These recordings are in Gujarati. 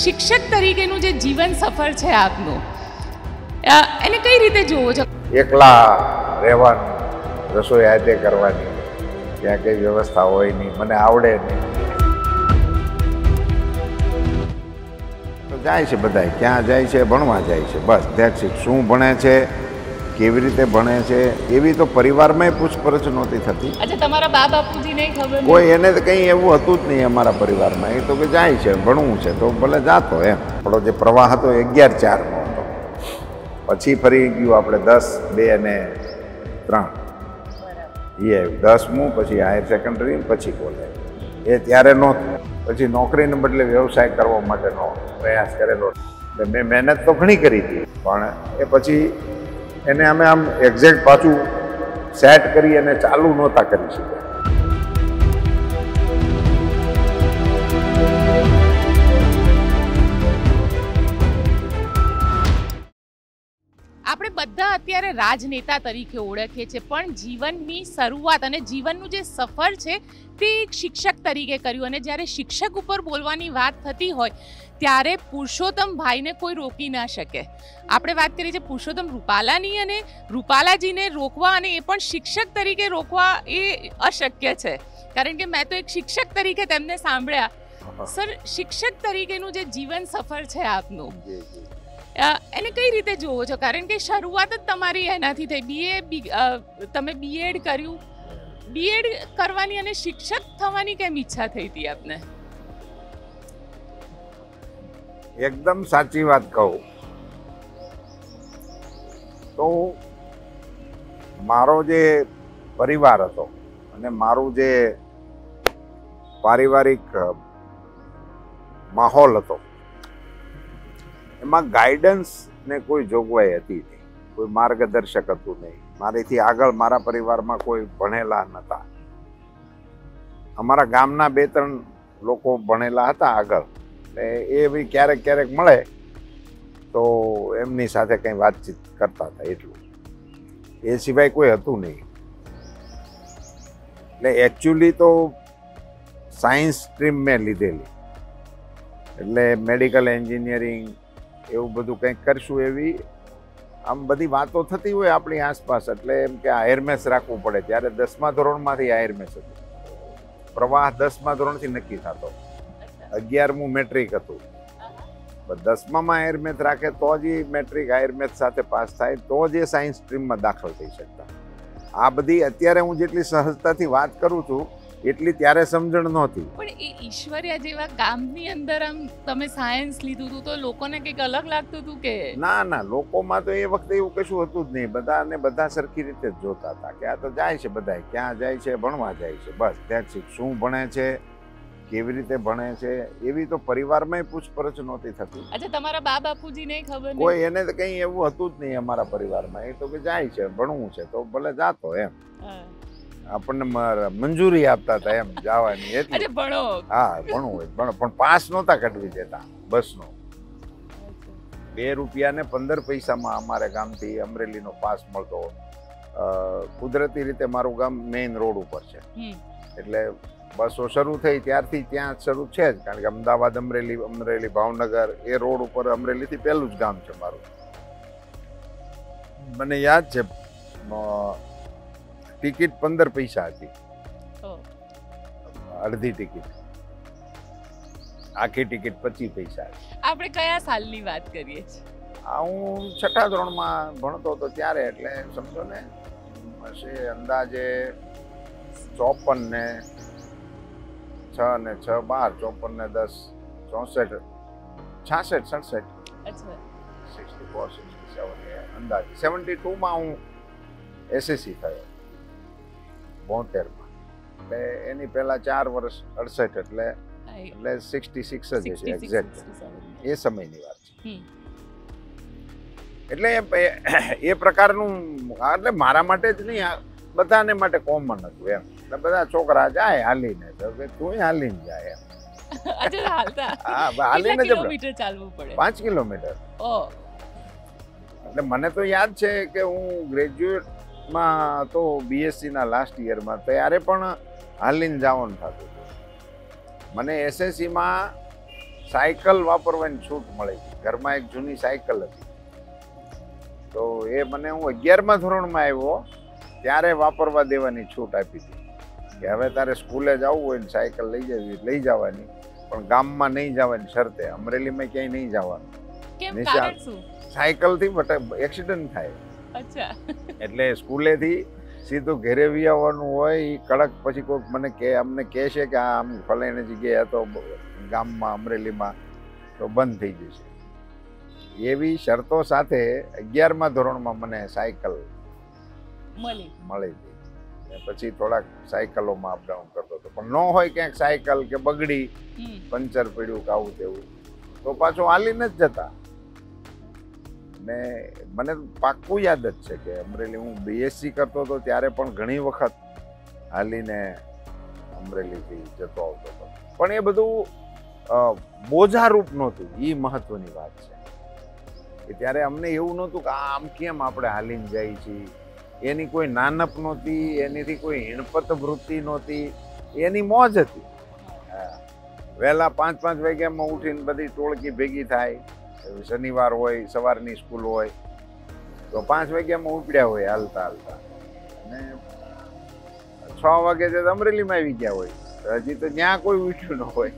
શિક્ષક તરીકેનું જે જીવન સફર છે આપનું, એને કઈ રીતે જોવો છો? એકલા રહેવાનું, રસોઈ હાથે કરવાની, ત્યાં કઈ વ્યવસ્થા હોય નહીં, મને આવડે નહીં. તો જાય છે બધા, ક્યાં જાય છે? ભણવા જાય છે, બસ ધેટ્સ ઇટ. શું ભણે છે, કેવી રીતે ભણે છે, એવી તો પરિવારમાં પૂછપરછ નહોતી થતી. અચ્છા, તમારા બા બાપુજીને ખબર? કોઈ એને તો કંઈ એવું હતું જ નહીં અમારા પરિવારમાં. એ તો કે જાય છે, ભણવું છે તો ભલે જાતો એમ. આપણો જે પ્રવાહ હતો 11-4નો હતો. પછી ફરી ગયું આપણે 10, 2 અને 3. એ 10મું, પછી હાયર સેકન્ડરી, પછી કોલેજ. એ ત્યારે નહોતું. પછી નોકરીને બદલે વ્યવસાય કરવા માટેનો પ્રયાસ કરેલો. એટલે મેં મહેનત તો ઘણી કરી હતી, પણ એ પછી એને અમે આમ એક્ઝેક્ટ પાછું સેટ કરી અને ચાલુ નહોતા કરી શક્યા. આપણે બધા અત્યારે રાજનેતા તરીકે ઓળખીએ છીએ, પણ જીવનની શરૂઆત અને જીવનનું જે સફર છે તે એક શિક્ષક તરીકે કર્યું. અને જ્યારે શિક્ષક ઉપર બોલવાની વાત થતી હોય ત્યારે પુરુષોત્તમ ભાઈને કોઈ રોકી ના શકે. આપણે વાત કરીએ છીએ પુરુષોત્તમ રૂપાલાની, અને રૂપાલાજીને રોકવા, અને એ પણ શિક્ષક તરીકે રોકવા એ અશક્ય છે. કારણ કે મેં તો એક શિક્ષક તરીકે તેમને સાંભળ્યા. સર, શિક્ષક તરીકેનું જે જીવન સફર છે આપનું, એને કઈ રીતે જોવો છો? કારણ કે શરૂઆત જ તમારી એનાથી થઈ. તમે બીએડ કર્યું, બીએડ કરવાની અને શિક્ષક થવાની કેમ ઈચ્છા થઈ હતી આપને? એકદમ સાચી વાત કહું તો મારો જે પરિવાર હતો અને મારું જે પારિવારિક માહોલ હતો, એમાં ગાઈડન્સ ને કોઈ જોગવાઈ હતી નહીં, કોઈ માર્ગદર્શક હતું નહીં. મારીથી આગળ મારા પરિવારમાં કોઈ ભણેલા નહોતા. અમારા ગામના 2-3 લોકો ભણેલા હતા આગળ, એ બી ક્યારેક ક્યારેક મળે તો એમની સાથે કંઈ વાતચીત કરતા હતા, એટલું. એ સિવાય કોઈ હતું નહીં. એટલે એકચ્યુઅલી તો સાયન્સ સ્ટ્રીમ મેં લીધેલી, એટલે મેડિકલ એન્જિનિયરિંગ એવું બધું કંઈક કરશું એવી આમ બધી વાતો થતી હોય આપણી આસપાસ. એટલે એમ કે હાયરમેસ રાખવું પડે. ત્યારે 10મા ધોરણમાંથી હાયરમેસ હતું. પ્રવાહ 10મા ધોરણથી નક્કી થતો. 11મું મેટ્રિક હતું. 10મામાં હાયરમેથ રાખે તો જ મેટ્રિક હાયરમેથ સાથે પાસ થાય, તો જ એ સાયન્સ સ્ટ્રીમમાં દાખલ થઈ શકતા. આ બધી અત્યારે હું જેટલી સહજતાથી વાત કરું છું એટલી ત્યારે સમજણ નહોતી. પણ એ ઈશ્વરિયા જેવા ગામની અંદર આમ તમે સાયન્સ લીધું હતું તો લોકોને કંઈક અલગ લાગતું હતું કે? ના, લોકોમાં તો એ વખતે એવું કશું હતું જ નહીં. બધા સરખી રીતે જ જોતા હતા કે આ તો જાય છે બધા, ક્યાં જાય છે? ભણવા જાય છે, બસ ધેટ્સ ઇટ. શું ભણે છે, કેવી રીતે ભણે છે, એવી તો પરિવારમાં પૂછપરછ નહોતી થતી. અચ્છા, તમારા બા બાપુજીને ખબર? કોઈ એને તો કંઈ એવું હતું જ નહીં અમારા પરિવારમાં. એ તો કે જાય છે, ભણવું છે તો ભલે જાતો એમ. આપણને મંજૂરી આપતા હતા એમ જવાની. એટલે ભણો, હા, ભણવું હોય ભણો, પણ પાસ નહોતા કઢવી દેતા બસનો. 2 રૂપિયા ને 15 પૈસામાં અમારે ગામથી અમરેલીનો પાસ મળતો. કુદરતી રીતે મારું ગામ મેઇન રોડ ઉપર છે, એટલે બસો શરૂ થઈ ત્યારથી ત્યાં શરૂ છે જ. કારણ કે અમદાવાદ, અમરેલી, ભાવનગર એ રોડ ઉપર અમરેલીથી પહેલું જ ગામ છે મારું. મને યાદ છે ટિકિટ 15 પૈસા હતી, અડધી ટિકિટ. આખી ટિકિટ 25 પૈસા. આપણે કયા સાલની વાત કરીએ છીએ? હું 6ઠા ધોરણમાં ભણતો હતો ત્યારે. એટલે સમજો ને હશે અંદાજે 54 ને 6 ને 6 12, 54 ને 10 64, 66, 67. 64, 67 અંદાજે. 72માં હું એસએસસી થયો, 72માં. એટલે એની પહેલા 4 વર્ષ 68, એટલે 66 જ છે એક્ઝેક્ટ. એ સમયની વાત છે. એટલે એ પ્રકારનું, એટલે મારા માટે જ નહીં, બધાને માટે કોમન હતું એમ. એટલે બધા છોકરા જાય હાલીને, તો તું હાલીને જાય એમ. હાલીને જ ચાલવું પડે, 5 કિલોમીટર. એટલે મને તો યાદ છે કે હું ગ્રેજ્યુએટમાં તો બીએસસીના લાસ્ટ યરમાં ત્યારે પણ હાલીને જવાનું થતું હતું. મને એસએસસીમાં સાયકલ વાપરવાની છૂટ મળી. ઘરમાં એક જૂની સાયકલ હતી, તો એ મને હું 11મા ધોરણમાં આવ્યો ત્યારે વાપરવા દેવાની છૂટ આપી હતી કે હવે તારે સ્કૂલે જવું હોય ને સાયકલ લઈ જવાની, પણ ગામમાં નહીં જવાની શરતે, અમરેલીમાં ક્યાંય નહીં જવાનું. કેમ, કારણ શું? સાયકલથી એક્સિડન્ટ થાય. અચ્છા. એટલે સ્કૂલેથી સીધું ઘરે વી આવવાનું હોય. એ કડક પછી કોઈક મને અમને કહે છે કે આ આમ ફલાણી જગ્યાએ હતો ગામમાં અમરેલીમાં, તો બંધ થઈ જશે. એવી શરતો સાથે 11મા ધોરણમાં મને સાયકલ મળી ગઈ. પછી થોડાક સાયકલોમાં અપડાઉન કરતો હતો, પણ ન હોય ક્યાંક સાયકલ કે બગડી, પંચર પડ્યું કે આવું તેવું, તો પાછું હાલીને જ જતા. ને મને પાક્કું યાદ જ છે કે અમરેલી હું બીએસસી કરતો હતો ત્યારે પણ ઘણી વખત હાલીને અમરેલીથી જતો આવતો હતો. પણ એ બધું બોજારૂપ નહોતું. એ મહત્વની વાત છે કે ત્યારે અમને એવું નહોતું કે આમ કેમ આપણે હાલીને જઈએ છીએ. એની કોઈ નાનપ નહોતી, એનીથી કોઈ હિણપત વૃત્તિ નહોતી, એની મોજ હતી. વહેલા 5-5 વાગ્યામાં ઉઠીને બધી ટોળકી ભેગી થાય. શનિવાર હોય, સવારની સ્કૂલ હોય, તો 5 વાગ્યામાં ઉપડ્યા હોય હાલતા હાલતા, અને 6 વાગે તો અમરેલીમાં આવી ગયા હોય. હજી તો ત્યાં કોઈ ઉઠ્યું ન હોય.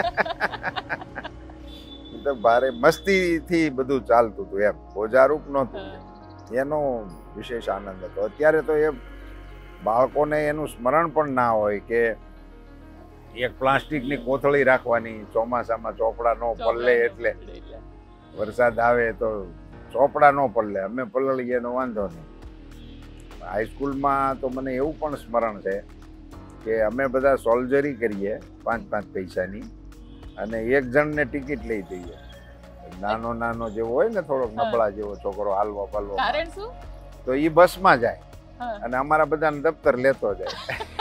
તો ભારે મસ્તીથી બધું ચાલતું હતું, એમ બોજારૂપ નહોતું. એનો વિશેષ આનંદ હતો. અત્યારે તો એ બાળકોને એનું સ્મરણ પણ ના હોય કે એક પ્લાસ્ટિકની કોથળી રાખવાની, ચોમાસામાં ચોપડા ન પલ્લે, એટલે વરસાદ આવે તો ચોપડા ન પલ્લે, અમે પલળીએ એનો વાંધો નહીં. હાઈસ્કૂલમાં તો મને એવું પણ સ્મરણ છે કે અમે બધા સોલ્જરી કરીએ 5-5 પૈસાની, અને એક જણને ટિકિટ લઈ દઈએ. નાનો જેવો હોય ને, થોડોક નબળા જેવો છોકરો, હાલવા પાલવા, તો એ બસમાં જાય અને અમારા બધાને દફતર લેતો જાય.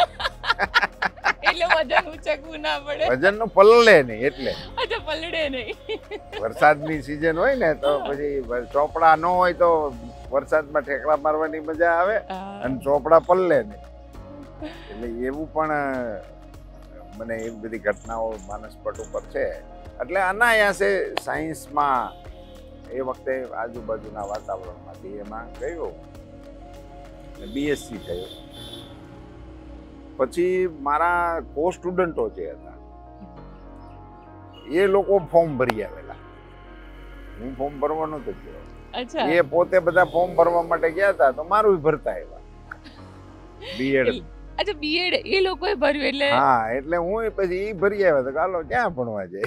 વજન નું પલળે નહીં, એટલે પલળે નહીં. વરસાદની સિઝન હોય ને, તો પછી ચોપડા ન હોય તો વરસાદમાં ઠેકડા મારવાની મજા આવે, અને ચોપડા પલળે નહીં. એટલે એવું પણ મને એવી બધી ઘટનાઓ માનસપટ ઉપર છે. એટલે અનાયાસે સાયન્સમાં એ વખતે આજુબાજુના વાતાવરણમાંથી એમાં ગયો, બીએસસી થયો. પછી મારા કો સ્ટુડન્ટો જે હતા એ લોકો ફોર્મ ભરી આવેલા. હું ફોર્મ ભરવા નહોતો ગયો. એ પોતે બધા ફોર્મ ભરવા માટે ગયા હતા, તો મારું ભરતા આવ્યા બીએડ. અચ્છા, બીએડ એ લોકોએ ભર્યું એટલે? હા, એટલે હું પછી ઈ ભરી આવ્યા તો ચાલો ક્યાં ભણવા જાય.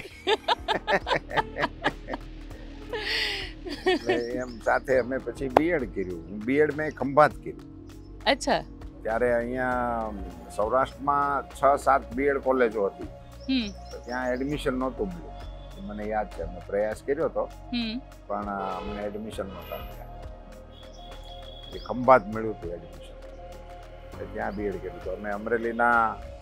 એમ સાથે અમે પછી બીએડ કર્યું. બીએડ મેં ખંભાત કર્યું. અચ્છા. ત્યારે અહીંયા સૌરાષ્ટ્રમાં 6-7 બીએડ કોલેજો હતી, તો ત્યાં એડમિશન નહોતું મળ્યું. મને યાદ છે, મેં પ્રયાસ કર્યો હતો, પણ મને એડમિશન નહોતા મળ્યા. એ ખંભાત મળ્યું હતું એડમિશન, ત્યાં બીએડ કર્યું હતું. અમે અમરેલીના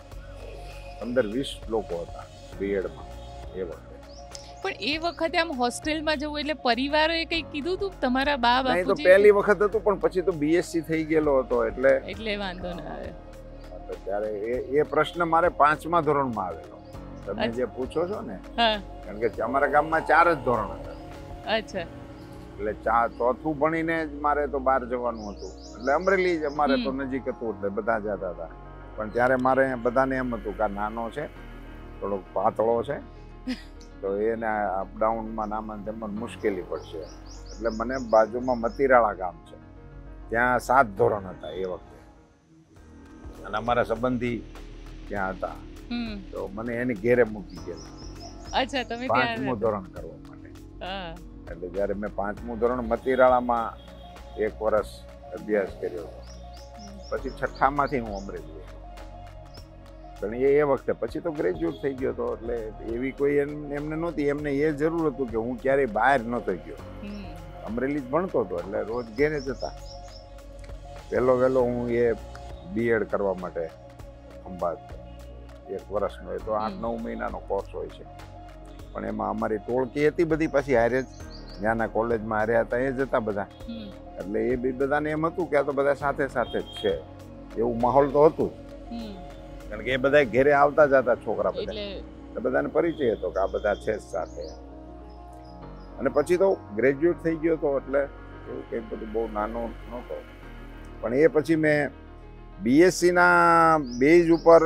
15-20 લોકો હતા બીએડમાં એ વખતે. પણ એ વખતે આમ હોસ્ટેલમાં જવું એટલે પરિવારોએ કંઈ કીધું તું તમારા બા બાપુજી? નહીં, તો પહેલી વખત હતું, પણ પછી તો બીએસસી થઈ ગયેલો હતો, એટલે વાંધો ના આવે. ત્યારે એ પ્રશ્ન મારે 5મા ધોરણમાં આવેલો. તમે જે પૂછો છો ને, કારણ કે અમારા ગામમાં 4 જ ધોરણ હતા. અચ્છા. એટલે 4થું ભણીને જ મારે તો બહાર જવાનું હતું. એટલે અમરેલી જ અમારે તો નજીક હતું, એટલે બધા જતા હતા. પણ ત્યારે મારે બધાને એમ હતું કે નાનો છે, થોડોક પાતળો છે, તો એને અપડાઉનમાં નામાં તેમાં મુશ્કેલી પડશે. એટલે મને બાજુમાં મતીરાળા ગામ છે, ત્યાં 7 ધોરણ હતા એ વખતે, અને અમારા સંબંધી ત્યાં હતા, તો મને એની ઘેરે મૂકી ગયેલા. અચ્છા, તમે 5મું ધોરણ કરવા માટે. એટલે જ્યારે મેં 5મું ધોરણ મતીરાળામાં 1 વર્ષ અભ્યાસ કર્યો હતો, પછી 6ઠામાંથી હું અમરેલી. પણ એ વખતે પછી તો ગ્રેજ્યુએટ થઈ ગયો હતો, એટલે એવી કોઈ એમને નહોતી. એમને એ જરૂર હતું કે હું ક્યારેય બહાર નહોતો ગયો, અમરેલી જ ભણતો હતો, એટલે રોજ ઘેરે જતા. વહેલો હું એ બીએડ કરવા માટે ખંભાત 1 વર્ષનો, એ તો 8-9 મહિનાનો કોર્સ હોય છે. પણ એમાં અમારી ટોળકી હતી બધી, પછી હારે જ ત્યાંના કોલેજમાં હાર્યા હતા, એ જ હતા બધા. એટલે એ બી બધાને એમ હતું કે આ તો બધા સાથે સાથે જ છે, એવું માહોલ તો હતું. કારણ કે એ બધા ઘેરે આવતા જતા છોકરા બધા, એટલે બધાને પરિચય હતો કે આ બધા છે સાથે. અને પછી તો ગ્રેજ્યુએટ થઈ ગયો હતો એટલે એવું કંઈ બધું બહુ નાનો નહોતો. પણ એ પછી મેં બીએસસીના બેઝ ઉપર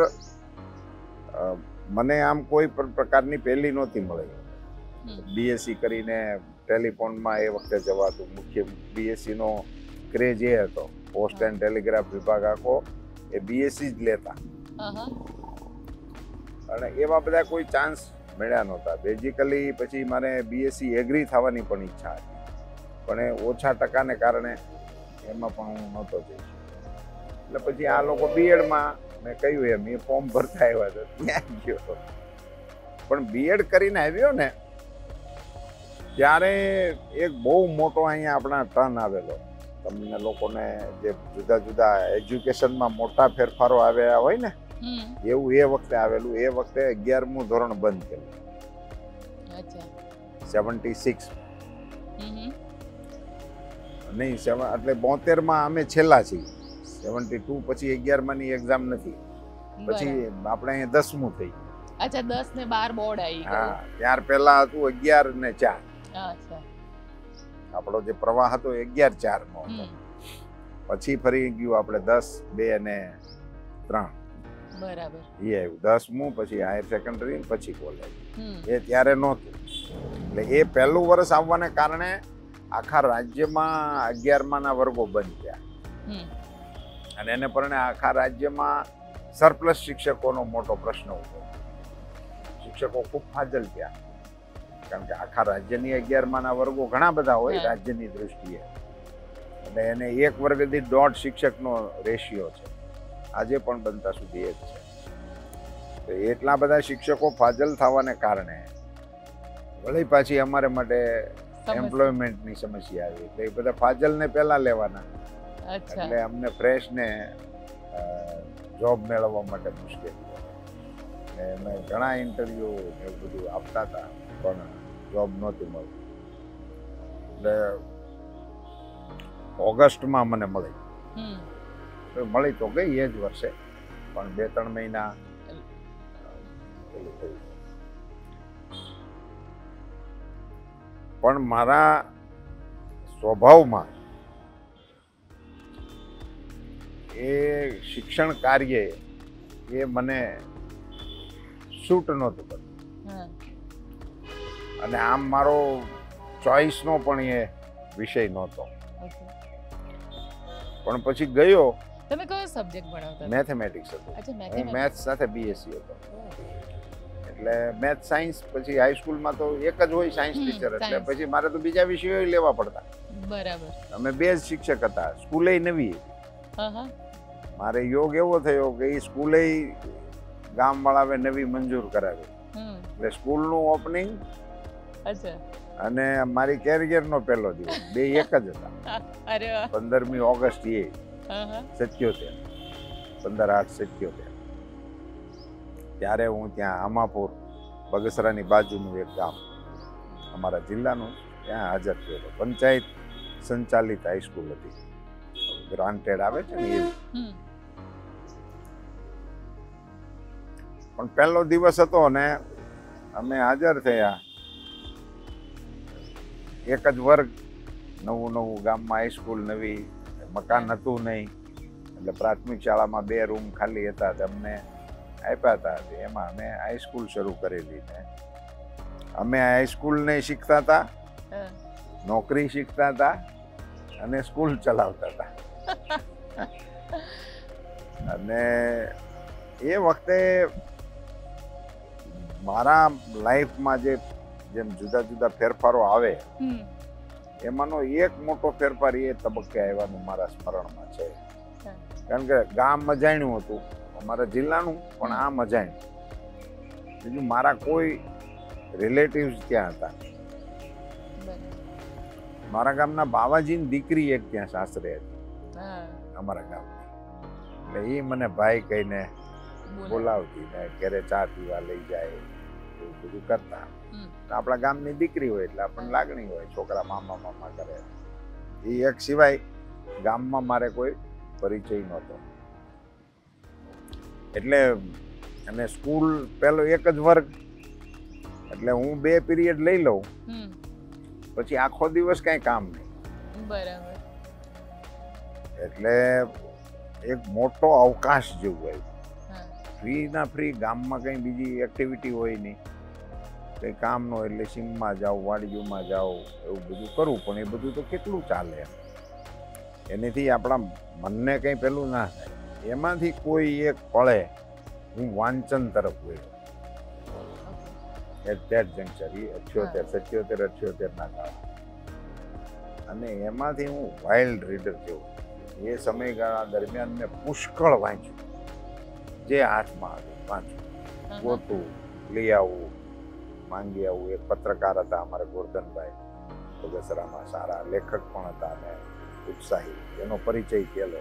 મને આમ કોઈ પણ પ્રકારની પહેલી નહોતી મળી. બીએસસી કરીને ટેલિફોનમાં એ વખતે જવાતું, મુખ્ય બીએસસીનો ક્રેઝ એ હતો. પોસ્ટ એન્ડ ટેલિગ્રાફ વિભાગ આખો એ બીએસસી જ લેતા, અને એવા બધા કોઈ ચાન્સ મળ્યા નહોતા. બેઝિકલી પછી મારે બીએસસી એગ્રી થવાની પણ ઈચ્છા હતી, પણ એ ઓછા ટકાને કારણે એમાં પણ હું નહોતો જઈ. એટલે પછી આ લોકો બીએડમાં મેં કહ્યું એમ એ ફોર્મ ભરતા આવ્યા હતા, ત્યાં ગયો. પણ બીએડ કરીને આવ્યો ને ત્યારે એક બહુ મોટો અહીંયા આપણા ટર્ન આવેલો. તમને લોકોને જે જુદા જુદા એજ્યુકેશનમાં મોટા ફેરફારો આવ્યા હોય ને, એવું એ વખતે આવેલું. એ વખતે 11મું ધોરણ બંધ કર્યું, 76 નહીં, એટલે 72માં અમે છેલ્લા છીએ. 72 પછી 11માની એક્ઝામ નથી, પછી આપણે અહીંયા 10મું થઈ. અચ્છા, 10 ને 12 બોર્ડ આવી ગયું. હા, ત્યાર પહેલા હતું 11 ને 4. અચ્છા, આપણો જે પ્રવાહ હતો 11-4 નો હતો. પછી ફરી ગયું આપણે 10, 2 ને 3. બરાબર. એ આવ્યું 10મું, પછી હાયર સેકન્ડરી, પછી કોલેજ. એ ત્યારે નહોતું. એટલે એ પહેલું વર્ષ આવવાને કારણે આખા રાજ્યમાં 11માના વર્ગો બંધ થયા, અને એને પરિણે આખા રાજ્યમાં સરપ્લસ શિક્ષકોનો મોટો પ્રશ્ન ઉભો. શિક્ષકો ખૂબ ફાજલ થયા, કારણ કે આખા રાજ્યની 11માના વર્ગો ઘણા બધા હોય રાજ્યની દૃષ્ટિએ, એટલે એને એક વર્ગ દીઠ 1.5 શિક્ષકનો રેશિયો છે. આજે પણ બનતા સુધી એ જ છે. તો એટલા બધા શિક્ષકો ફાજલ થવાને કારણે વળી પાછી અમારે માટે એમ્પ્લોયમેન્ટની સમસ્યા આવી. એટલે એ બધા ફાજલને પહેલા લેવાના, એટલે અમને ફ્રેશને જોબ મેળવવા માટે મુશ્કેલી. અમે ઘણા ઇન્ટરવ્યુ એવું બધું આપતા હતા, પણ જોબ નહોતી મળતી. એટલે ઓગસ્ટમાં મને મળી. મળી તો ગઈ એ જ વર્ષે, પણ 2-3 મહિના પણ મારા સ્વભાવમાં એ શિક્ષણ કાર્ય એ મને સૂટ નહોતું કરતું, અને આમ મારો ચોઈસનો પણ એ વિષય નહોતો. પણ પછી ગયો. તમે કયો સબ્જેક્ટ ભણાવતા? મેથેમેટિક્સ હતું. હું મેથ્સ સાથે બીએસસી હતો, એટલે મેથ સાયન્સ. પછી હાઈસ્કૂલમાં તો એક જ હોય સાયન્સ ટીચર, એટલે પછી મારે તો બીજા વિષયો લેવા પડતા. બરાબર. અમે 2 જ શિક્ષક હતા. સ્કૂલે નવી. મારે યોગ એવો થયો કે એ સ્કૂલે ગામવાળાએ નવી મંજૂર કરાવી, એટલે સ્કૂલનું ઓપનિંગ અને મારી કેરિયરનો પહેલો દિવસ 2 એક જ હતા. 15મી ઓગસ્ટ 77, 15/8/77. ત્યારે હું ત્યાં આમાપુર, બગસરાની બાજુનું એક ગામ અમારા જિલ્લાનું, ત્યાં હાજર થયો હતો. પંચાયત સંચાલિત હાઈસ્કૂલ હતી, ગ્રાન્ટેડ આવે છે ને એવી. પણ પહેલો દિવસ હતો ને અમે હાજર થયા. એક જ વર્ગ, નવું ગામમાં હાઈસ્કૂલ નવી, મકાન હતું નહીં, એટલે પ્રાથમિક શાળામાં 2 રૂમ ખાલી હતા, અમને આપ્યા હતા. એમાં અમે હાઈસ્કૂલ શરૂ કરેલી. ને અમે હાઈસ્કૂલને શીખતા હતા, નોકરી શીખતા હતા, અને સ્કૂલ ચલાવતા હતા. અને એ વખતે મારા લાઈફમાં જેમ જુદા જુદા ફેરફારો આવે, એમાંનો એક મોટો ફેરફાર એ તબક્કે આવ્યાનું મારા સ્મરણમાં છે. કારણ કે ગામ અજાણ્યું હતું અમારા જિલ્લાનું, પણ આ અજાણ્યું. બીજું મારા કોઈ રિલેટિવ્સ ત્યાં હતા. મારા ગામના બાવાજીની દીકરી એક ત્યાં સાસરે હતી અમારા ગામની, એટલે એ મને ભાઈ કહીને બોલાવતી ને ઘરે ચા પીવા લઈ જાય, એવું બધું કરતા. આપણા ગામની દીકરી હોય એટલે આપણને લાગણી હોય, છોકરા મામા કરે. એ એક સિવાય ગામમાં મારે કોઈ પરિચય નહોતો. એટલે અને સ્કૂલ પહેલો એક જ વર્ગ, એટલે હું 2 પીરિયડ લઈ લઉં હમ. પછી આખો દિવસ કાંઈ કામ નહીં. બરાબર. એટલે એક મોટો અવકાશ જેવું હોય. હા. ફ્રીના ફ્રી ગામમાં કંઈ બીજી એક્ટિવિટી હોય નહીં, કંઈ કામ ન હોય એટલે સિંગમાં જાઓ, વાડીઓમાં જાઓ, એવું બધું કરવું. પણ એ બધું તો કેટલું ચાલે, એનાથી આપણા મનને કંઈ પેલું ના થાય. એમાંથી કોઈ એક પળે હું વાંચન તરફ ગયો. એટ ધેટ જંક્ચર 78, 77, 78 ગાળા, અને એમાંથી હું વાઇલ્ડ રીડર જેવું એ સમયગાળા દરમિયાન મેં પુષ્કળ વાંચ્યું. જે હાથમાં આવ્યું વાંચ્યું, ગોતું, લઈ આવવું, માંગી આવવું. એક પત્રકાર હતા અમારા ગોરધનભાઈ, બગસરામાં સારા લેખક પણ હતા અને ઉત્સાહી, એનો પરિચય થયેલો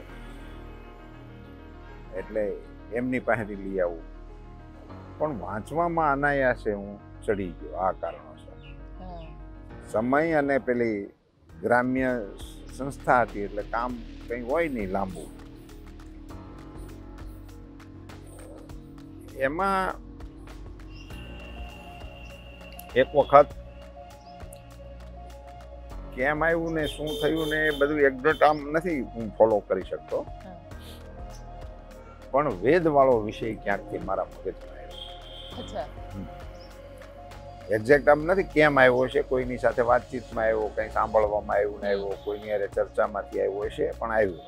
એટલે એમની પાસેથી લઈ આવું. પણ વાંચવામાં અનાયાસે હું ચડી ગયો આ કારણોસર. સમય અને પેલી ગ્રામ્ય સંસ્થા હતી એટલે કામ કંઈ હોય નહીં લાંબુ. એમાં એક વખત કેમ આવ્યું ને શું થયું ને એ બધું એક્ઝેક્ટ આમ નથી હું ફોલો કરી શકતો, પણ વેદવાળો વિષય ક્યાંકથી મારા મગજમાં આવ્યો. એક્ઝેક્ટ આમ નથી કેમ આવ્યો છે, કોઈની સાથે વાતચીતમાં આવ્યો, કંઈ સાંભળવામાં આવ્યું ને આવ્યો, કોઈની હારે ચર્ચામાંથી આવ્યો છે, પણ આવ્યો.